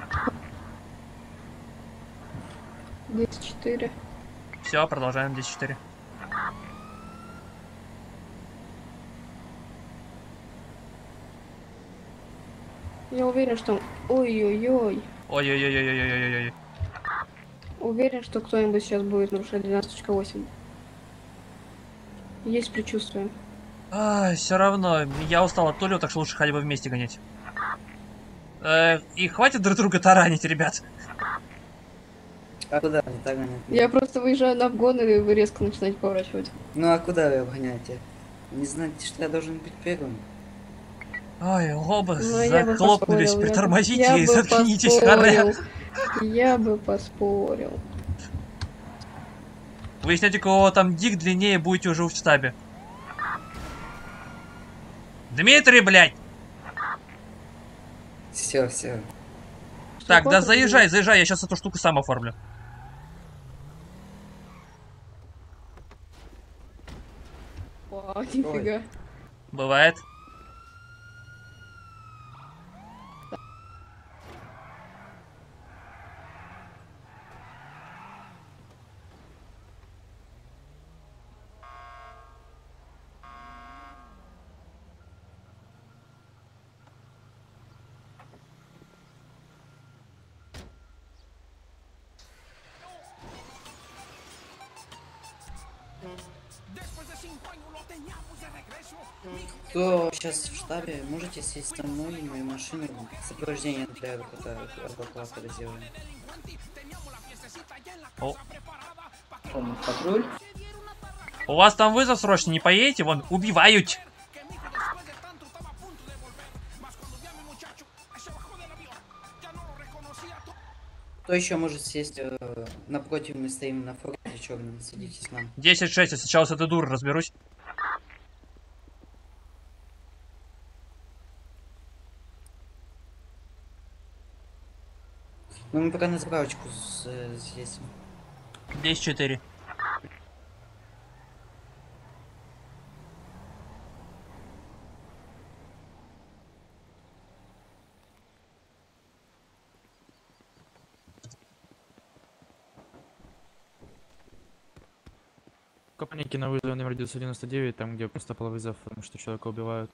10-4. Все, продолжаем 10-4. Я уверен, что... Ой-ой-ой. Ой-ой-ой-ой-ой-ой-ой. Уверен, что кто-нибудь сейчас будет нарушать 12.8. Есть предчувствие. Ай, все равно. Я устал от Толио, так что лучше хотя бы вместе гонять. И хватит друг друга таранить, ребят. А куда они так гонят? Я просто выезжаю на обгон, и вы резко начинаете поворачивать. Ну а куда вы обгоняете? Не знаете, что я должен быть первым? Ой, оба Ну, захлопнулись. Притормозите и заткнитесь, харе. Я бы поспорил. Выясняйте, у кого там дик длиннее, будете уже в штабе. Дмитрий, блядь! Все. Так, да заезжай, я сейчас эту штуку сам оформлю. Вау, нифига. Бывает. Кто сейчас в штабе, можете сесть со мной и мою машину. Сопровождение для эвакуатора сделаем. О. Патруль? У вас там вызов срочно, не поедете? Вон, убивают. Кто еще может сесть напротив, мы стоим на форте черном, садитесь к нам. 10-6, я сначала с этой дурой разберусь. Ну мы пока на заправочку здесь. 10-4. Копаники на вызове номер 999, там где просто вызов, потому что человека убивают.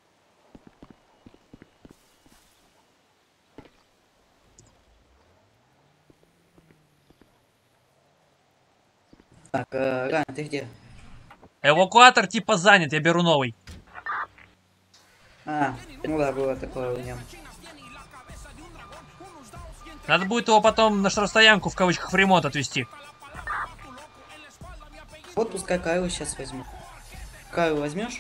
Так, Ран, ты где? Эвакуатор типа занят, я беру новый. А, ну да, было такое у него. Надо будет его потом на штрафстоянку в кавычках в ремонт отвезти. Вот пускай Кайлу сейчас возьму. Кайлу возьмешь?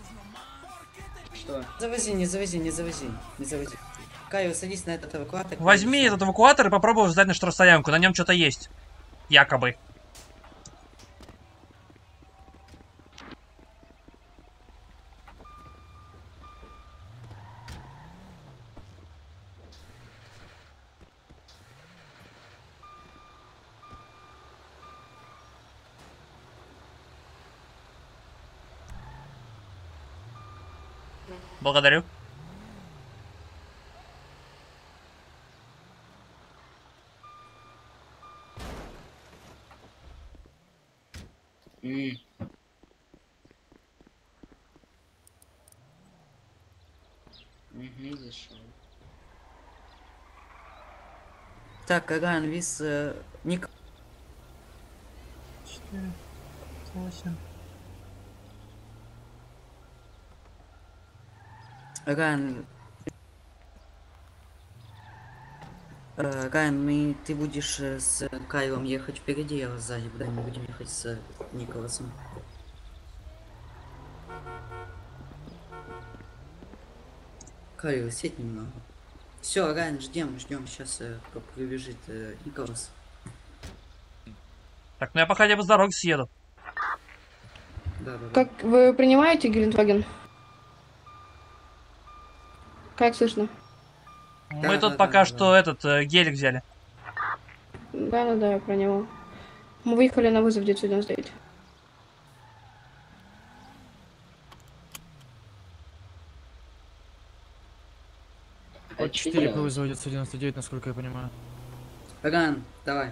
Что? Завози, не завози, не завози, не завози. Кайлу, садись на этот эвакуатор. Возьми этот эвакуатор и попробуй сдать на штрафстоянку, на нем что-то есть. Якобы. Благодарю. Зашел. Так, Каган, вис... Ник... 4, 8. Ран... Ран, ты будешь с Кайлом ехать впереди, я вас сзади буду, мы будем ехать с Николасом. Кайл, сядь немного. Все, Райан, ждем, сейчас прибежит Николас. Так, ну я пока хотя бы с дороги съеду. Да. Как вы принимаете Гелендваген? Как слышно? Мы тут пока что этот гелик взяли. Да, я про него. Мы выехали на вызов 999. Код 4 по вызову 999, насколько я понимаю. Ран, давай.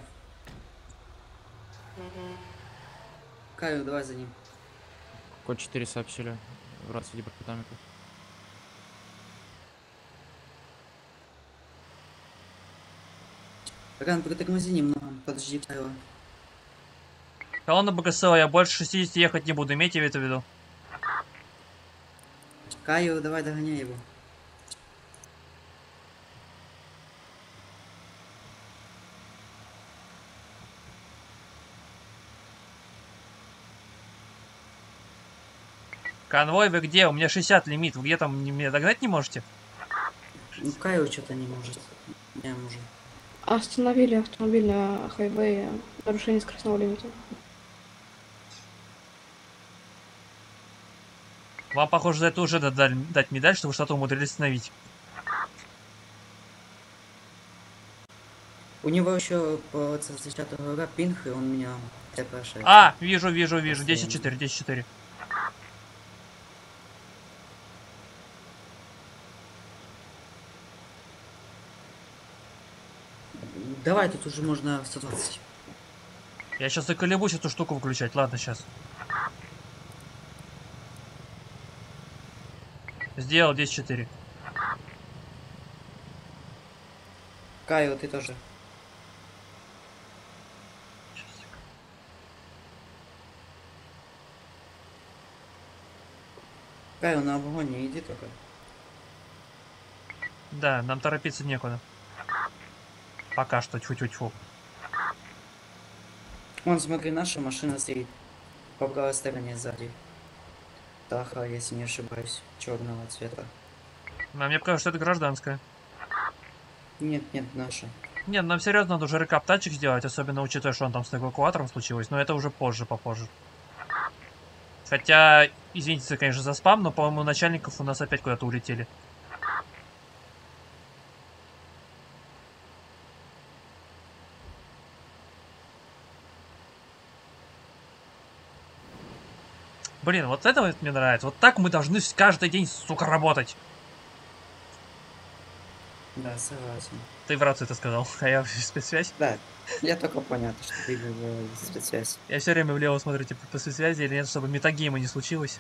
Кайл, давай за ним. Код 4 сообщили в рации департамента. Ран, притормози немного, подожди Кайла. Колонна БКСЛ, я больше 60 ехать не буду, имейте это в виду. Кайл, давай догоняй его. Конвой, вы где? У меня 60 лимит. Вы где там меня догнать не можете? Ну, Кайл что-то не может. Я уже. Остановили автомобиль на хайвее. Нарушение скоростного лимита. Вам, похоже, за это уже дать медаль, что вы что-то умудрились остановить. У него еще по 30 года пинг, и он меня спрашивает. А, вижу. 10-4. Давай, тут уже можно 120. Я сейчас заколебусь эту штуку выключать. Ладно, сейчас. Сделал 10-4. Кайл, ты тоже. Кайл, на обгон не иди только. Да, нам торопиться некуда. Пока что, тьфу-тьфу-тьфу. Вон, смотри, наша машина стоит по правой стороне сзади. Таха, если не ошибаюсь, черного цвета. А мне кажется, что это гражданская. Нет, нет, наша. Нет, нам серьезно надо уже рекап-тачек сделать, особенно учитывая, что он там с эвакуатором случилось, но это уже позже, попозже. Хотя, извините, конечно, за спам, но, по-моему, начальников у нас опять куда-то улетели. Блин, вот это вот мне нравится. Вот так мы должны каждый день, сука, работать. Да, согласен. Ты в рацию это сказал, а я в спецсвязь? Да, я только понял, что ты в спецсвязь. Я все время влево смотрю, типа, по спецсвязи или нет, чтобы метагейма не случилось.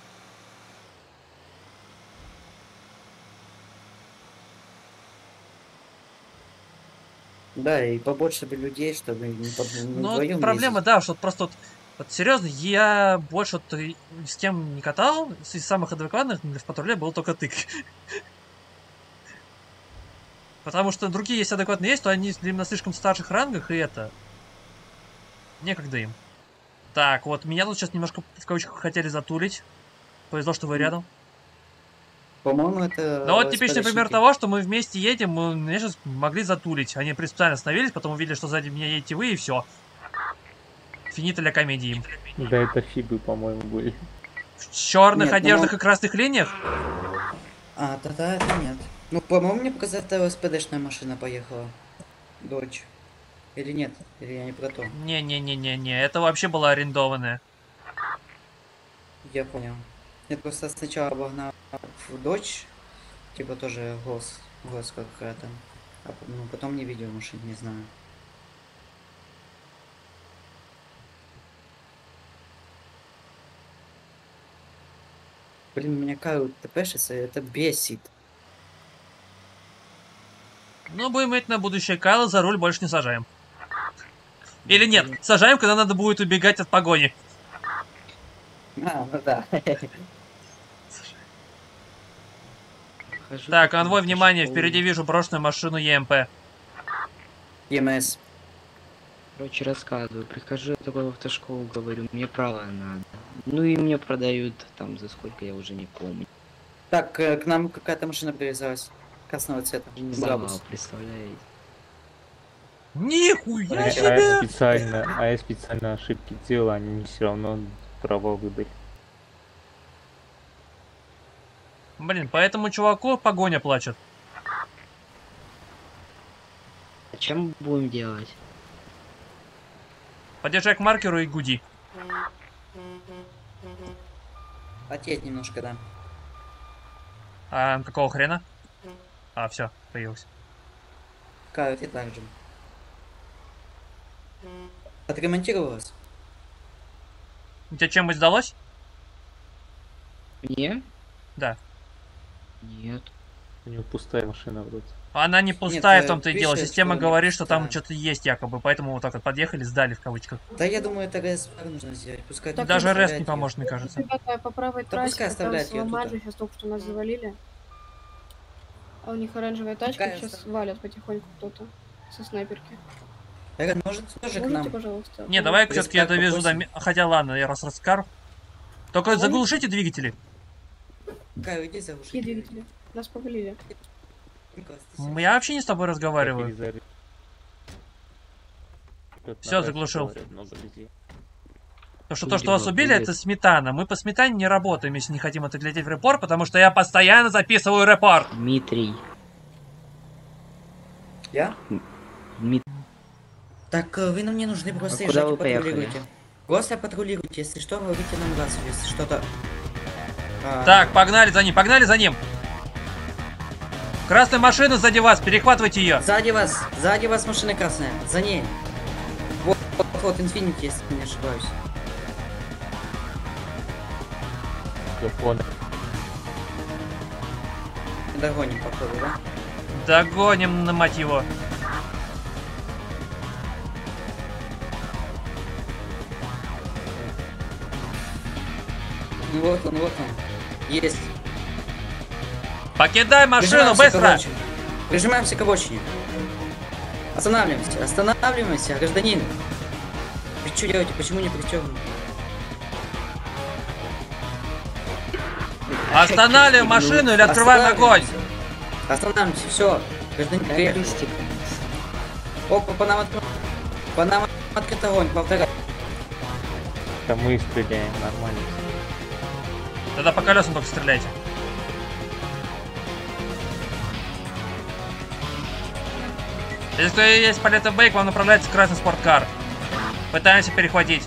Да, и побольше бы людей, чтобы не Ну, вот вдвоем проблема, ездить. да, что просто вот серьезно, я больше вот с кем не катал, из самых адекватных в патруле был только ты. Потому что другие, если адекватные есть, то они на слишком старших рангах, и это... Некогда им. Так, вот, меня тут сейчас немножко, в кавычках, хотели затулить. Повезло, что вы рядом. По-моему, это... Ну вот типичный пример того, что мы вместе едем, мы меня сейчас могли затулить. Они специально остановились, потом увидели, что сзади меня едете вы, и все. Финита ля комедии им. Да, это фибы, по-моему, были. В черных Нет, одеждах ну- и красных линиях? А, тогда это нет. Ну, по-моему, мне показалось, это СПДшная машина поехала. Дочь. Или нет? Или я не про то? Не-не-не-не-не, это вообще была арендованная. Я понял. Я просто сначала обогнал в дочь, типа тоже гос какая-то. А ну, потом не видел машин, не знаю. Блин, меня Кайл ТПшится, это бесит. Ну, будем иметь на будущее. Кайла за руль больше не сажаем. Или нет, сажаем, когда надо будет убегать от погони. А, ну да. Так, конвой, внимание, впереди вижу брошенную машину ЕМП. ЕМС. Короче, рассказываю. Прихожу такой в автошколу, говорю, мне право надо. Ну и мне продают там за сколько, я уже не помню. Так, к нам какая-то машина привязалась. Красного цвета. Брабус. Представляете? Нихуя себе! А я специально ошибки делал, они все равно права выдали. Блин, по этому чуваку погоня плачет. А чем будем делать? Подъезжай к маркеру и гуди. Отъедь немножко, да. А какого хрена? А, все, появился. Кайла, ты так же. Отремонтировалась? У тебя чем-нибудь сдалось? Мне? Да. Нет. У него пустая машина вроде. Она не пустая, Нет, в том-то и дело. пишет, Система что говорит, что там пустая. что-то есть якобы, поэтому вот так вот подъехали, сдали в кавычках. Да я думаю, это РС нужно сделать. Пускай Так, Даже оставляет РС не её. поможет, мне кажется. Ребята, по правой Да трассе пускай оставляет её ломать тут. же, сейчас только что нас завалили. А у них оранжевая тачка, Какая сейчас оставь? валят потихоньку кто-то со снайперки. Эрен, может тоже к Можете, нам? пожалуйста? Не, давай Респект все-таки я довезу до... попросим. Хотя ладно, я раз раскар. Только заглушите двигатели. Кайл, иди за уши. Какие двигатели? Нас повалили. Я вообще не с тобой разговариваю. Все, заглушил. Потому что то, что вас убили, это сметана. Мы по сметане не работаем, если не хотим это глядеть в репорт, потому что я постоянно записываю репорт. Дмитрий. Я? Дмитрий. Так, вы нам не нужны, просто А куда езжайте, вы поехали? патрулируйте. Просто патрулируйте, если что, говорите нам газ, если что-то... Так, погнали за ним, погнали за ним. Красная машина сзади вас, перехватывайте ее. Сзади вас машина красная, за ней. Вот, Infinity, если не ошибаюсь. Я понял. Догоним, походу, да? Догоним, на мать его. Вот он. Есть. Покидай машину, Прижимаемся к быстро! обочине. Прижимаемся к обочине. Останавливаемся, останавливаемся, гражданин. Вы что делаете? Почему не пристегнуты? Останавливаем машину или открываем огонь? Останавливаемся, все. Гражданин, приехали. Опа, по нам открыт огонь, повторяю. Да мы стреляем, нормально. Тогда по колесам только стреляйте. Если кто есть Палетта Бэй, к вам направляется красный спорткар. Пытаемся перехватить.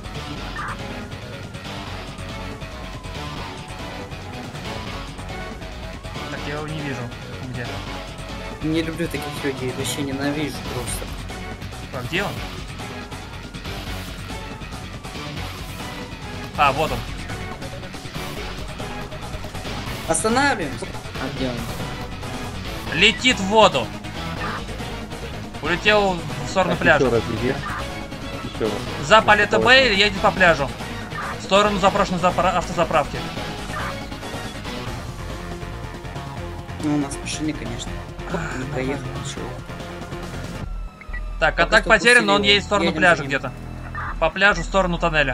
Так, я его не вижу. Где? Не люблю таких людей, вообще ненавижу просто. А где он? А, вот он. Останавливаемся. А где он? Летит в воду. Улетел в сторону пляжа. Еще раз, где? Еще раз. За Палетта Бэй едет по пляжу. В сторону заброшенной автозаправки. Ну, у нас в машине, конечно. Не проехал ничего. Так, контакт что потерян, но он пустили его. едет в сторону Едем пляжа за ним. где-то. По пляжу в сторону тоннеля.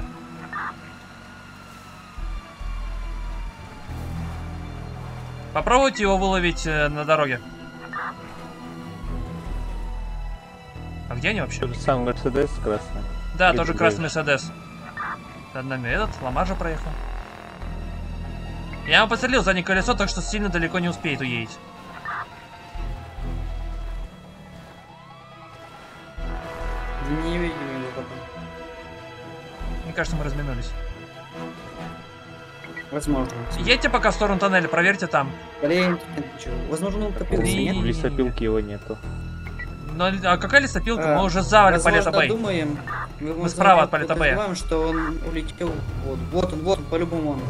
Попробуйте его выловить на дороге. А где они вообще? Тот же самый Мерседес красный. Да, Или тоже другой? красный Мерседес. Над нами этот, Ламажа проехал. Я ему подстрелил заднее колесо, так что сильно далеко не успеет уедет. Не видим его потом. Мне кажется, мы разминулись. Возможно. Едьте пока в сторону тоннеля, проверьте там. Блин, тут нет ничего. Возможно, он утопился, нет? В лесопилке его нету. Но, а какая лесопилка? Мы уже за Палетта Бэй. Думаем, Мы справа от Палетта Бэя. подозреваем, что он улетел. Вот он, по-любому он.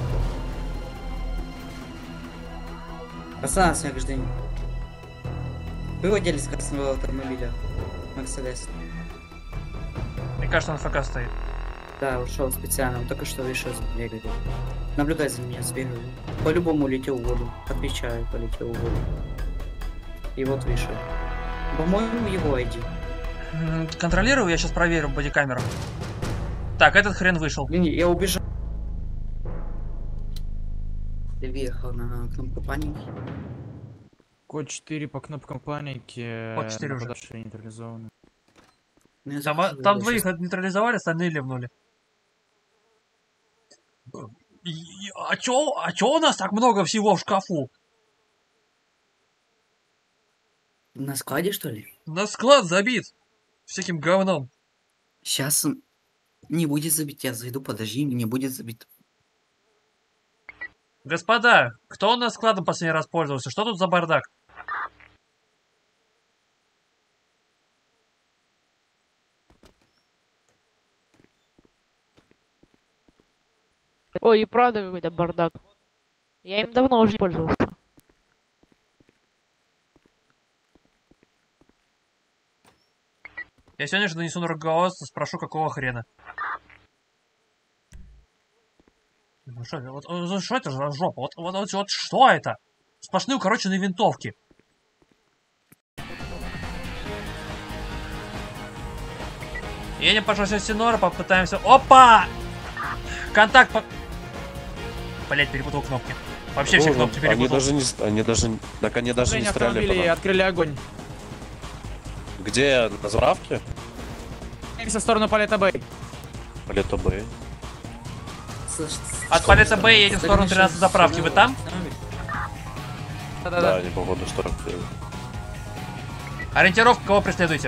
Останавливайся, гражданин. Вы владелец красного автомобиля? Мерседес. Мне кажется, он ФК стоит. Да, ушел специально, он только что вышел из бега. Наблюдай за меня, сбегай. По-любому улетел в воду. Отвечаю, полетел в воду. И вот вышел. По-моему, его ID. Контролирую, я сейчас проверю бодикамеру. Так, этот хрен вышел. Не, я убежал. Ты въехал на кнопку паники. Код 4 по кнопкам паники. Код 4 уже. Нападавшие нейтрализованы. Там двоих нейтрализовали, остальные ливнули. А чё у нас так много всего в шкафу? На складе, что ли? На склад забит. Всяким говном. Сейчас не будет забит, я зайду, подожди, не будет забит. Господа, кто у нас складом последний раз пользовался? Что тут за бардак? Ой, и правда какой-то бардак. Я им давно уже не пользовался. Я сегодня же донесу на руководство, спрошу, какого хрена. Ну что, что это за жопа? Вот что это? Сплошные укороченные винтовки. Едем по шоссе Синора, попытаемся... Опа! Контакт по... Блять, перепутал кнопки. Вообще все кнопки перепутал. Они даже не стреляли по нам. Открыли огонь. Где? На заправке? В сторону Палетта Бэй. Палетта Бэй. От Палетта Бэй едем в сторону 13 заправки. Вы там? Да, они походу стартуют. Ориентировка, кого преследуете?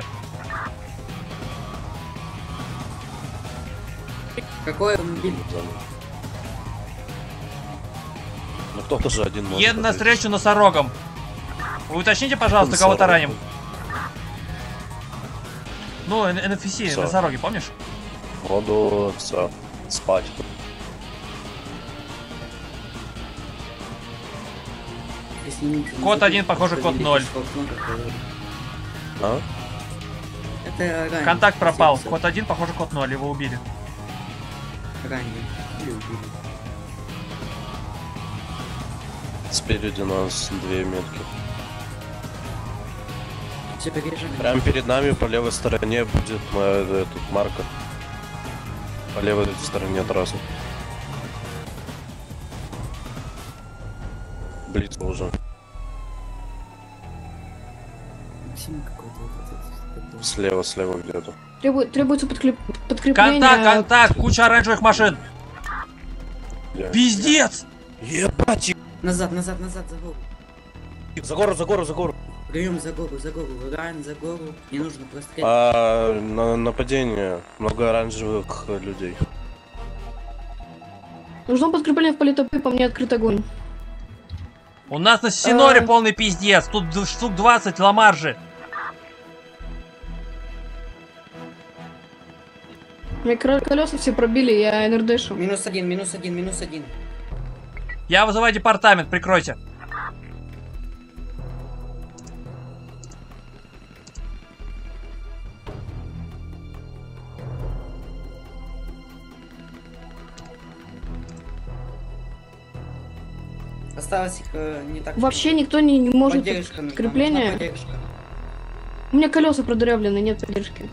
Какой автомобиль? Ну кто-то же один может. Еду навстречу носорогом. Вы уточните, пожалуйста, кого-то раним. Ну, NFC, Всё. носороги, помнишь? Воду, все, спать. Код 1, похоже, код 0. А? Это ранее. Контакт пропал. Код 1, похоже, код 0. Его убили. Ранее. Или убили. Спереди нас две метки. Все, переезжаем. Прямо перед нами по левой стороне будет этот марка. По левой стороне трассы. Близко уже. Максим какой-то вот этот. Слева где-то. Требуется подкрепление. Контакт, куча оранжевых машин. Пиздец! Ебать! Назад, за гору. За гору. Прием за гору. Ран за гору. Не нужно прострелить. Нападение. Много оранжевых людей. Нужно подкрепление в политопы, по мне открыт огонь. У нас на Синоре полный пиздец. Тут штук 20 ламаржи. Мне колеса все пробили, я НРДшу. минус один. Я вызываю департамент, прикройте. Осталось их не так. Вообще никто не может Поддержка нужна, подкрепление. нужна поддержка. У меня колеса продырявлены, нет поддержки.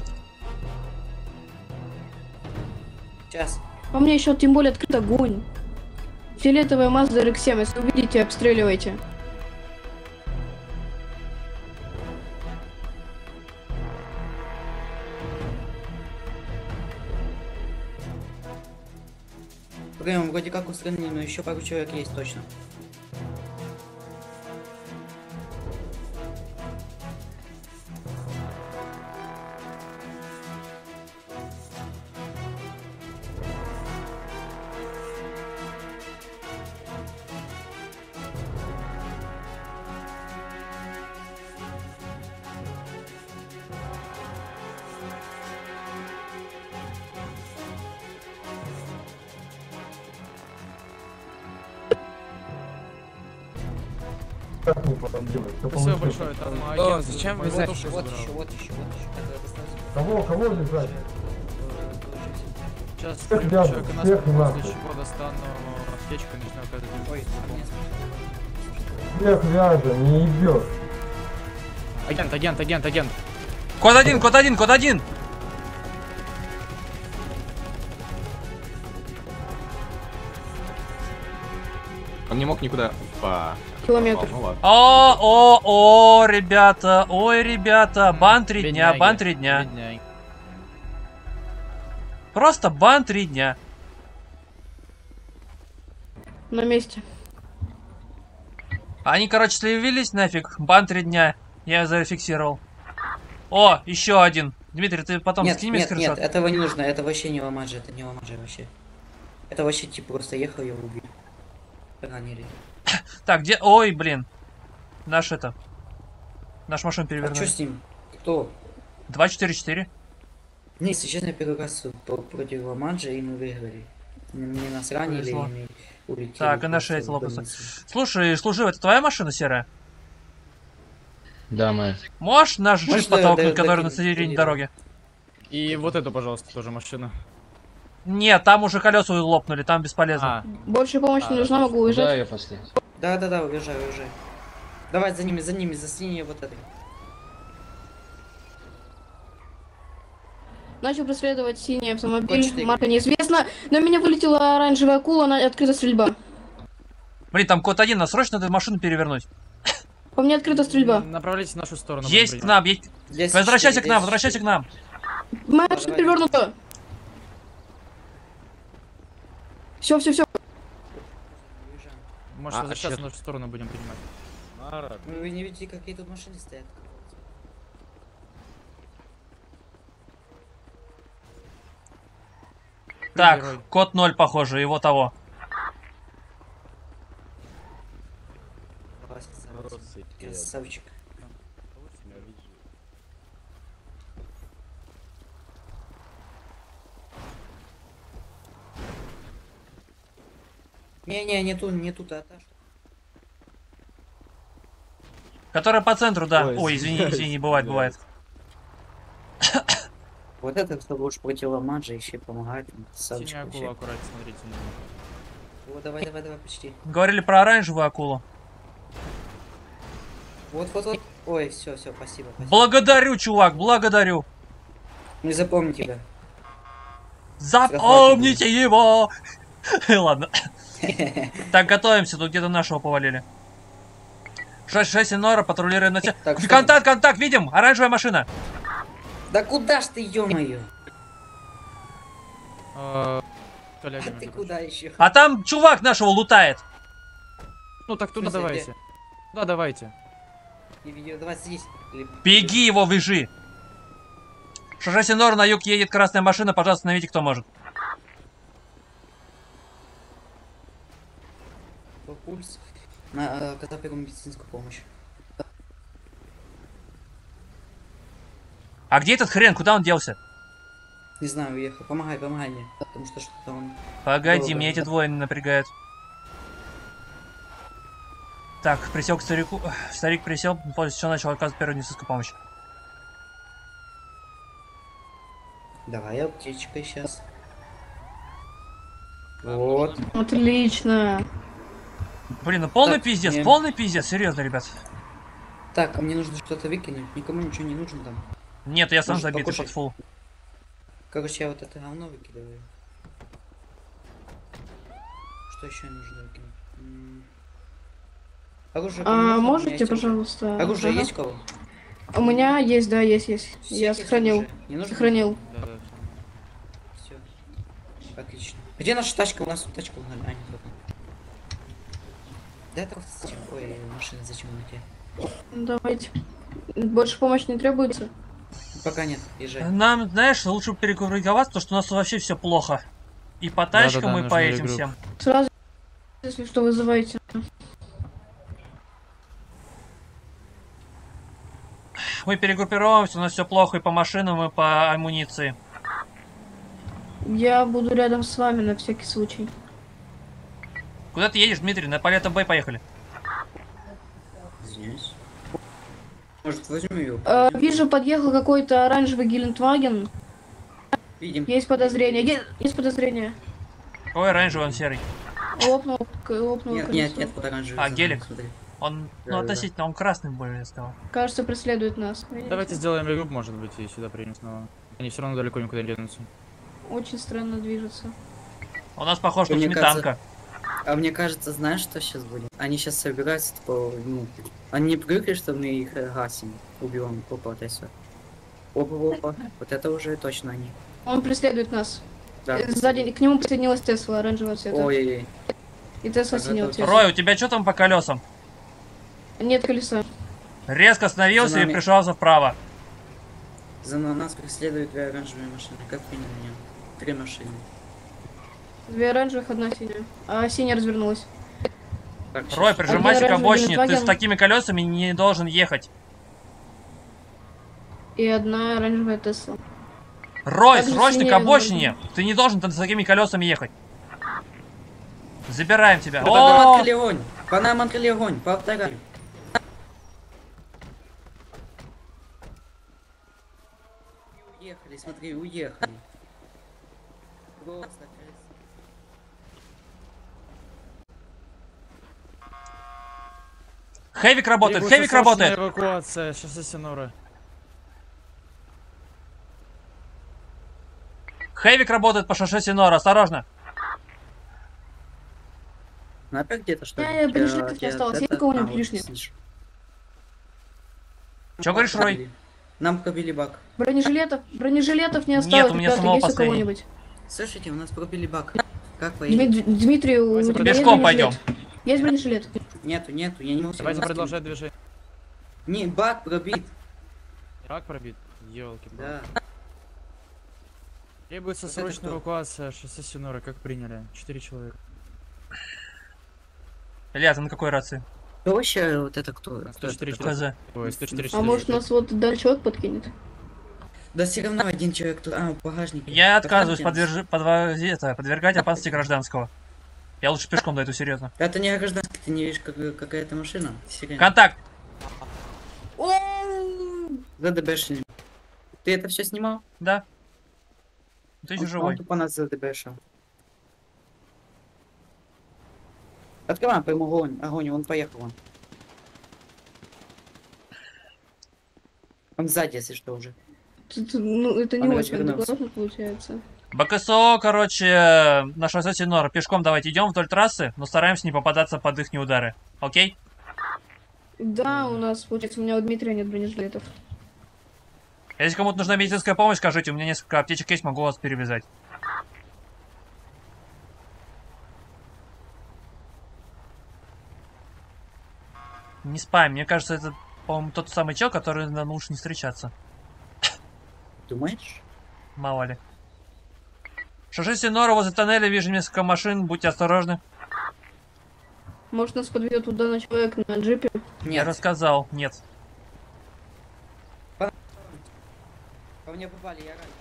Сейчас. По мне еще тем более открыт огонь. Фиолетовая Mazda RX-7, если увидите, обстреливайте. Прием, вроде как устранили, но еще пару человек есть точно. Спасибо большое, там агент. Зачем вы Вот еще. Кого лежать? Сейчас Всех человека рядом, нас всех после нахуй. чего достану аптечку и начну оказывать помощь. Всех вяжем, не ебет. Агент. Код один. Он не мог никуда по... Километр. Ну ладно. О, ребята, бан 3 дня. Просто бан 3 дня. На месте. Они, короче, слились нафиг, бан 3 дня. Я зафиксировал. О, еще один. Дмитрий, ты потом скинь мне скриншот. Нет, этого не нужно, это вообще не ламаджи, это не ламаджи вообще. Это вообще типа просто ехал, его убили. Ранили. Так, где... Ой, блин. Наш машину А перевернули. что с ним? Кто? 244. Не, сейчас я первый раз против ламаджа, и мы выиграли. Мне нас ранили, и мы улетели. Так, и наши эти лопусы. Слушай, служив, это твоя машина серая? Да, моя. Можешь наш джип подтолкнуть, который на середине дороги? И вот эту, пожалуйста, тоже машину. Нет, там уже колеса лопнули, там бесполезно. Больше помощи не нужна, могу уезжать. Да, я после. Да, уезжай. Давай за ними, засни вот этой. Начал преследовать синий автомобиль, марка неизвестна. На меня вылетела оранжевая акула, открыта стрельба. Блин, там код 1, надо срочно эту машину перевернуть. По мне открыта стрельба. Направляйтесь в нашу сторону. Есть к нам, есть. Возвращайся к нам. Моя машина перевернута. Все. Может, возвращаться в нашу сторону будем принимать. Вы не видите, какие тут машины стоят? Так, код 0, похоже, его того. Красавчик. Не тут, а та. Которая по центру, да. Ой, извини, бывает. Вот это, кто лучше против ламаджа, еще помогает. Синяя акула, аккуратно, смотрите. Вот, давай, почти. Говорили про оранжевую акулу. Вот. Ой, все, спасибо. Благодарю, чувак, благодарю. Не запомни тебя. Запомните его! Ладно. Так, готовимся, тут где-то нашего повалили. 6 Нора, патрулируем на те. Контакт, видим! Оранжевая машина. Да куда ж ты, ё-моё? Ты куда еще? А там чувак нашего лутает. Ну так туда давайте. Туда давайте. Давай здесь. Беги его, вяжи. 6 Нора, на юг едет красная машина, пожалуйста, остановите, кто может. Пульс. Когда первую медицинскую помощь. А где этот хрен? Куда он делся? Не знаю, уехал. Помогай мне. Потому что что-то он... Погоди, мне эти двое напрягают. Так, присел к старику. Старик присел, после чего начал оказывать первую медицинскую помощь. Давай аптечкой сейчас. Вот. Отлично. Блин, ну полный Так, пиздец, мне- полный пиздец, серьезно, ребят. Так, мне нужно что-то выкинуть. Никому ничего не нужно там. Нет, я сам Может, забитый покушать? под фул. Короче, я вот это говно выкидываю. Что еще нужно выкинуть? Оружие, кому нужно? У меня Можете, есть оружие. пожалуйста? Оружие Ага. есть у кого? У меня есть, да, есть. Я есть сохранил. оружие? Не нужно? Сохранил. Все. Отлично. Где наша тачка? У нас тут тачка. А, нет, вот. Да, это зачем? Ой, машина зачем на тебе? Давайте. Больше помощи не требуется? Пока нет, езжай. Нам, знаешь, лучше переквалификоваться, потому что у нас вообще все плохо. И по тачкам, и по этим всем. Сразу, если что, вызывайте. Мы перегруппировываемся, у нас все плохо и по машинам, и по амуниции. Я буду рядом с вами на всякий случай. Куда ты едешь, Дмитрий? На Палета Б поехали. Извиняюсь. Может, возьму ее? Вижу, подъехал какой-то оранжевый Гелендваген. Видим. Есть подозрение. Есть подозрение. Ой, оранжевый, он серый. Лопнул Нет, колесо. вот оранжевый. А, гелик? Смотри. Он, Да, ну, да, относительно, он красный более, я сказал. Кажется, преследует нас. Давайте сделаем регруп, может быть, и сюда приедем снова. Они все равно далеко никуда не денутся. Очень странно движется. У нас, похоже, что Мне сметанка. А мне кажется, знаешь, что сейчас будет? Они сейчас собираются, типа, ну, они не привыкли, что мы их гасим, убьем, опа, вот это. Опа, вот это уже точно они. Он преследует нас. Да. Сзади к нему присоединилась Тесла оранжевого цвета. Ой-ой-ой. И Тесла синего цвета. Рой, у тебя что там по колесам? Нет колеса. Резко остановился За и нами. пришелся вправо. За нас преследуют две оранжевые машины. Как принял меня? 3 машины. 2 оранжевых, 1 синяя. А синяя развернулась. Так, Рой, щас. прижимайся к Один обочине, оранжевый ты с Volkswagen. такими колесами не должен ехать. И 1 оранжевая Тесла. Рой, Также срочно к синяя обочине! Ты не должен с такими колесами ехать. Забираем тебя. По нам О! открыли огонь! По нам открыли огонь! Повторяю. Уехали, смотри, уехали. Просто красиво. Хэвик работает, Хэвик работает! Эвакуация, шоссе Синора. Хэвик работает по шоссе Синора, осторожно. Ну опять где-то что ли? Не, бронежилетов не осталось. Есть у кого-нибудь лишних? Че говоришь, Рой? Нам пробили бак. Бронежилетов не осталось. Нет, у меня ребята, самого есть у последний. кого-нибудь? Слушайте, у нас пробили бак. Как вы? Дмитрий, у тебя есть Пешком бронежилет? пойдем. Есть бронежилет? Нету, я не могу. Давайте продолжать движение. Не, бак пробит. Рак пробит? Ёлки. Да. Требуется Вот это срочная кто? эвакуация шоссе Синора, как приняли. 4 человека. Илья, ты на какой рации? Кто вообще вот это кто? 104 КЗ. человека. Ой, 104 А человека. может нас вот дальчок подкинет? Да все равно один человек тут. А, в багажнике. Я отказываюсь Подожди. подвергать опасности гражданского. Я лучше пешком дойду, серьезно. Это не гражданский, ты не видишь, какая-то машина. Сирена. Контакт! ЗДБшили. Ты это все снимал? Да. Ты еще живой. Он тупо нас ЗДБшил. Открываем прямо огонь, он поехал вон. Он сзади, если что, уже. Ну, это не Он очень развернулся. адекватно получается. БКСО, короче, на шоссе Синора. Пешком давайте идем вдоль трассы, но стараемся не попадаться под их удары. Окей? Да, у нас, получается, у меня у Дмитрия нет бронежилетов. Если кому-то нужна медицинская помощь, скажите, у меня несколько аптечек есть, могу вас перевязать. Не спай, мне кажется, это, по-моему, тот самый чел, который нам лучше не встречаться. Думаешь? Мало ли. Шоссе Синора, возле тоннеля вижу несколько машин, будьте осторожны. Может, нас подведет туда на человек на джипе? Я рассказал, нет. По мне попали, я ранен.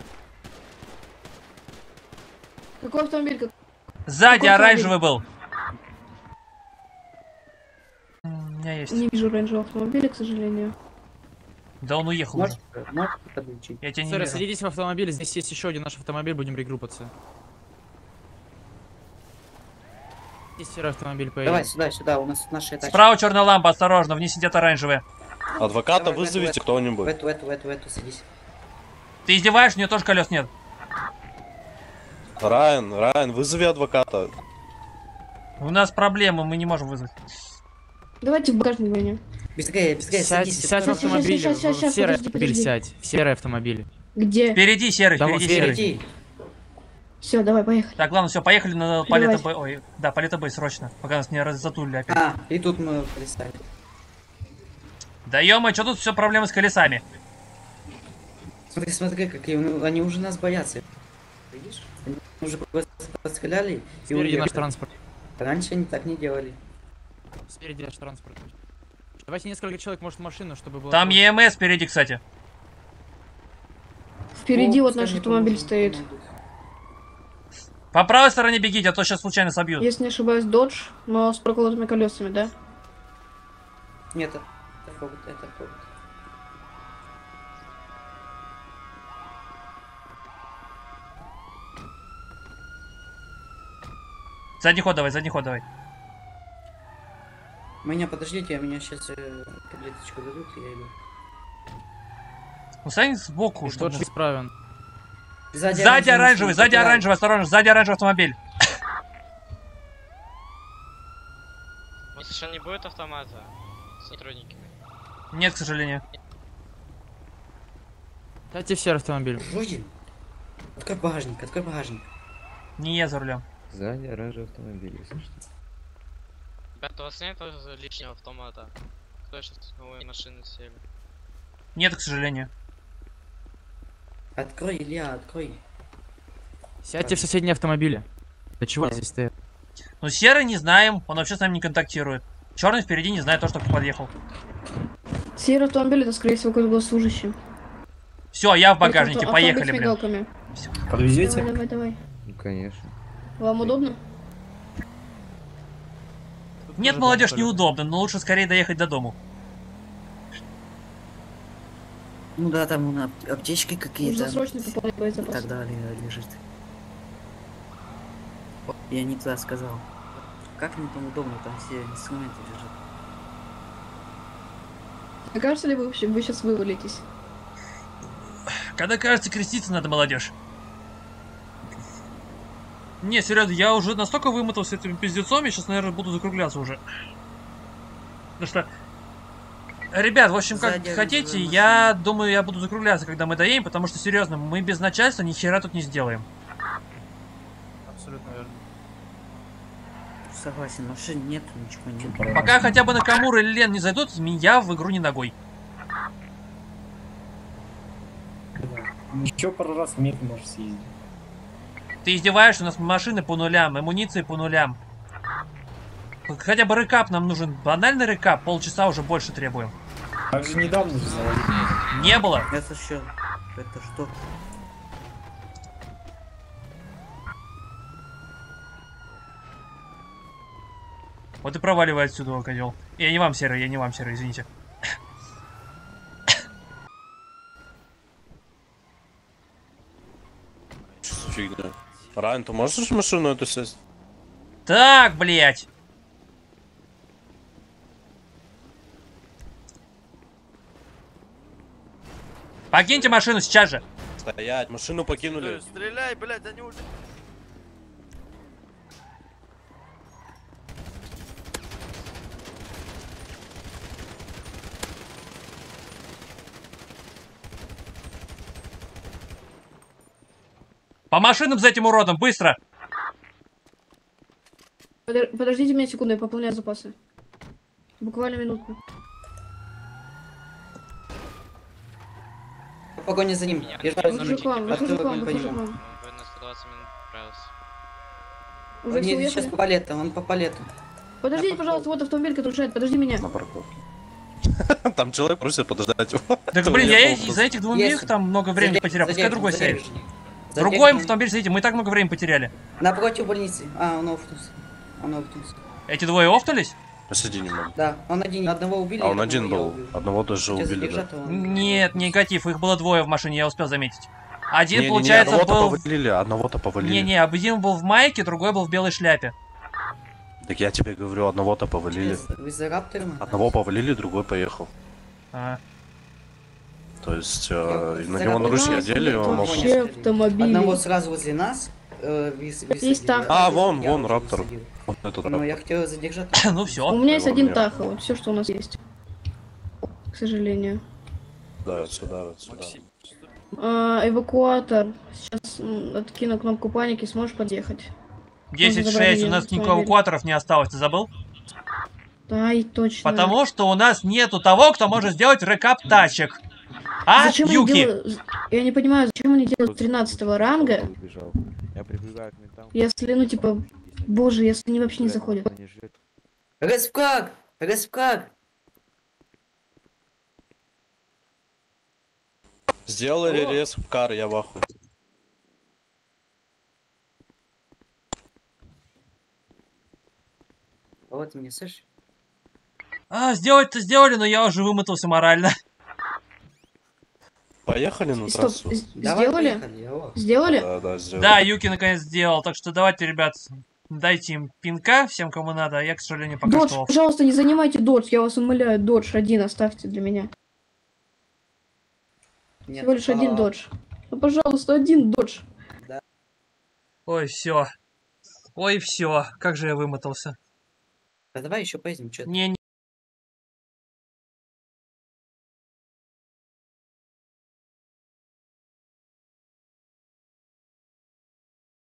Какой автомобиль? Сзади Какой оранжевый автомобиль? был. У меня есть. Не вижу оранжевого автомобиля, к сожалению. Да он уехал уже. Можешь подлечить? Я тебя не Сэр, вижу. садитесь в автомобиль, здесь есть еще один наш автомобиль, будем регруппаться. Здесь серый автомобиль поедет. Давай сюда, у нас наши тачки. Справа черная лампа, осторожно, в ней сидят оранжевые. Адвоката Давай, вызовите в кто-нибудь. эту, садись. Ты издеваешь, у нее тоже колес нет. Райан, вызови адвоката. У нас проблемы, мы не можем вызвать. Давайте в багажник меня. Быстрее, садись. Сядь в автомобиль, Сейчас, в серый подожди, автомобиль подожди. сядь, в серый автомобиль. Где? Впереди серый, Да, впереди вон, серый. Все, давай, поехали. Так, ладно, все, поехали на Палета Перевозь. Б. Ой, да, Палета Б срочно, пока нас не затулили опять. А, и тут мы пристали. Да ё-моё, что тут все проблемы с колесами? Смотри, какие, они уже нас боятся. Видишь? Они уже постреляли и Спереди уехали. наш транспорт. Раньше они так не делали. Спереди наш транспорт. Давайте несколько человек, может, в машину, чтобы было... Там ЕМС впереди, кстати. Впереди Ну, вот наш скажи, автомобиль поможем, стоит. По правой стороне бегите, а то сейчас случайно собьют. Если не ошибаюсь, Додж, но с проколотыми колесами, да? Нет, это робот. Задний ход давай, задний ход давай. Меня подождите, меня сейчас таблеточку дадут, и я иду. Ну, стань сбоку, чтобы... Додж исправен. Сзади оранжевый, осторожно, сзади оранжевый автомобиль. У вас еще не будет автомата с сотрудниками? Нет, к сожалению. Дайте в серый автомобиль. Вроде. Открой багажник. Не я за рулем. Сзади оранжевый автомобиль, если что. Ребята, у вас нет лишнего автомата? Кто сейчас с новой машины сели? Нет, к сожалению. Открой, Илья, открой. Сядьте в соседние автомобили. До чего здесь стоят? Ну, серый не знаем, он вообще с нами не контактирует. Черный впереди не знает то, что подъехал. Серый автомобиль, это, скорее всего, какой-то госслужащий. Все, я в багажнике, Это поехали, автомобиль с блин. мигалками. Подвезете? Давай. Ну, конечно. Вам удобно? Нет, молодежь, неудобно, но лучше скорее доехать до дому. Ну да, там аптечки какие-то. Нужно срочно пополнить И боезапас. так далее лежит. О, я не туда сказал. Как мне там удобно, там все инструменты лежат. А кажется ли вы сейчас вывалитесь? Когда кажется, креститься надо, молодежь. Не, серьезно, я уже настолько вымотался этим пиздецом, я сейчас, наверное, буду закругляться уже. Потому что... Ребят, в общем, как Сзади хотите, оранжевая я думаю, я буду закругляться, когда мы доедем, потому что, серьезно, мы без начальства ни хера тут не сделаем. Абсолютно верно. Согласен, машин нет, ничего нет. Пока хотя бы Накамура или Лен не зайдут, я в игру не ногой. Еще пару раз в мир можешь съездить. Ты издеваешься, у нас машины по нулям, амуниции по нулям. Хотя бы рекап нам нужен. Банальный рекап, полчаса уже больше требуем. Так же недавно же заводили. Не было. Это что? Это что? Вот и проваливай отсюда, козел. Я не вам серый, извините. Фигня. Райан, ты можешь в машину эту сесть? Так, блять. Покиньте машину сейчас же. Стоять, машину покинули. Стреляй, блядь, они уже... По машинам за этим уродом, быстро! Подождите меня секунду, я пополняю запасы. Буквально минутку. Погоня за ним. Выхожу к вам, выхожу к вам, выхожу к вам. Он на 120 минут отправился. Уже все Нет, сейчас уехали? по палетам, он по палетам. Подождите, пожалуйста, вот автомобиль, который уезжает, подожди меня. На парковке. Там человек просит подождать его. Так, блин, я из-за этих двумих там много времени потерял. Пускай другой сядет. Другой автомобиль, смотрите, мы так много времени потеряли. Напротив больницы. А, он офнулся. Он офнулся. Эти двое офтались? Посреди не могу. Да, он один, одного убили. А он один был. Одного тоже Сейчас убили, да. задержат его. Нет, негатив, их было двое в машине, я успел заметить. Один, Не-не-не, получается, одного-то был... повалили, одного-то повалили. Не-не, один был в майке, другой был в белой шляпе. Так я тебе говорю, одного-то повалили. Вы за раптором? Одного повалили, другой поехал. А. То есть на него наручники одели, и он мог... Автомобиль. Одного сразу возле нас. Есть Таха. А, вон Раптор. Вот этот Ну, Раптор. я хотел задержать. Ну все. У меня есть один Таха, вот все, что у нас есть. К сожалению. Да, сюда. Эвакуатор. Сейчас откину кнопку паники, сможешь подъехать. 10-6, у нас никаких эвакуаторов не осталось, ты забыл? Да, и точно. Потому что у нас нету того, кто может сделать рэкап тачек. А, зачем Юки? они делают... Я не понимаю, зачем они делают 13 ранга, Я прибегаю к ментам. если, ну, типа, боже, если они вообще не заходят. Распкак! Сделали рез в кар, я в ахуе. Вот мне, слышишь? А, сделать-то сделали, но я уже вымотался морально. Поехали на Стоп, трассу. сделали? Сделали? Да, сделали. Да, Юки наконец сделал, так что давайте, ребят, дайте им пинка всем, кому надо, а я, к сожалению, пока Додж, что... пожалуйста, не занимайте Додж, я вас умоляю, Додж один оставьте для меня. Всего лишь один Додж. Ну, пожалуйста, один Додж. Ой, все. Ой, все. Как же я вымотался. Да давай еще поедем, что-то. Не,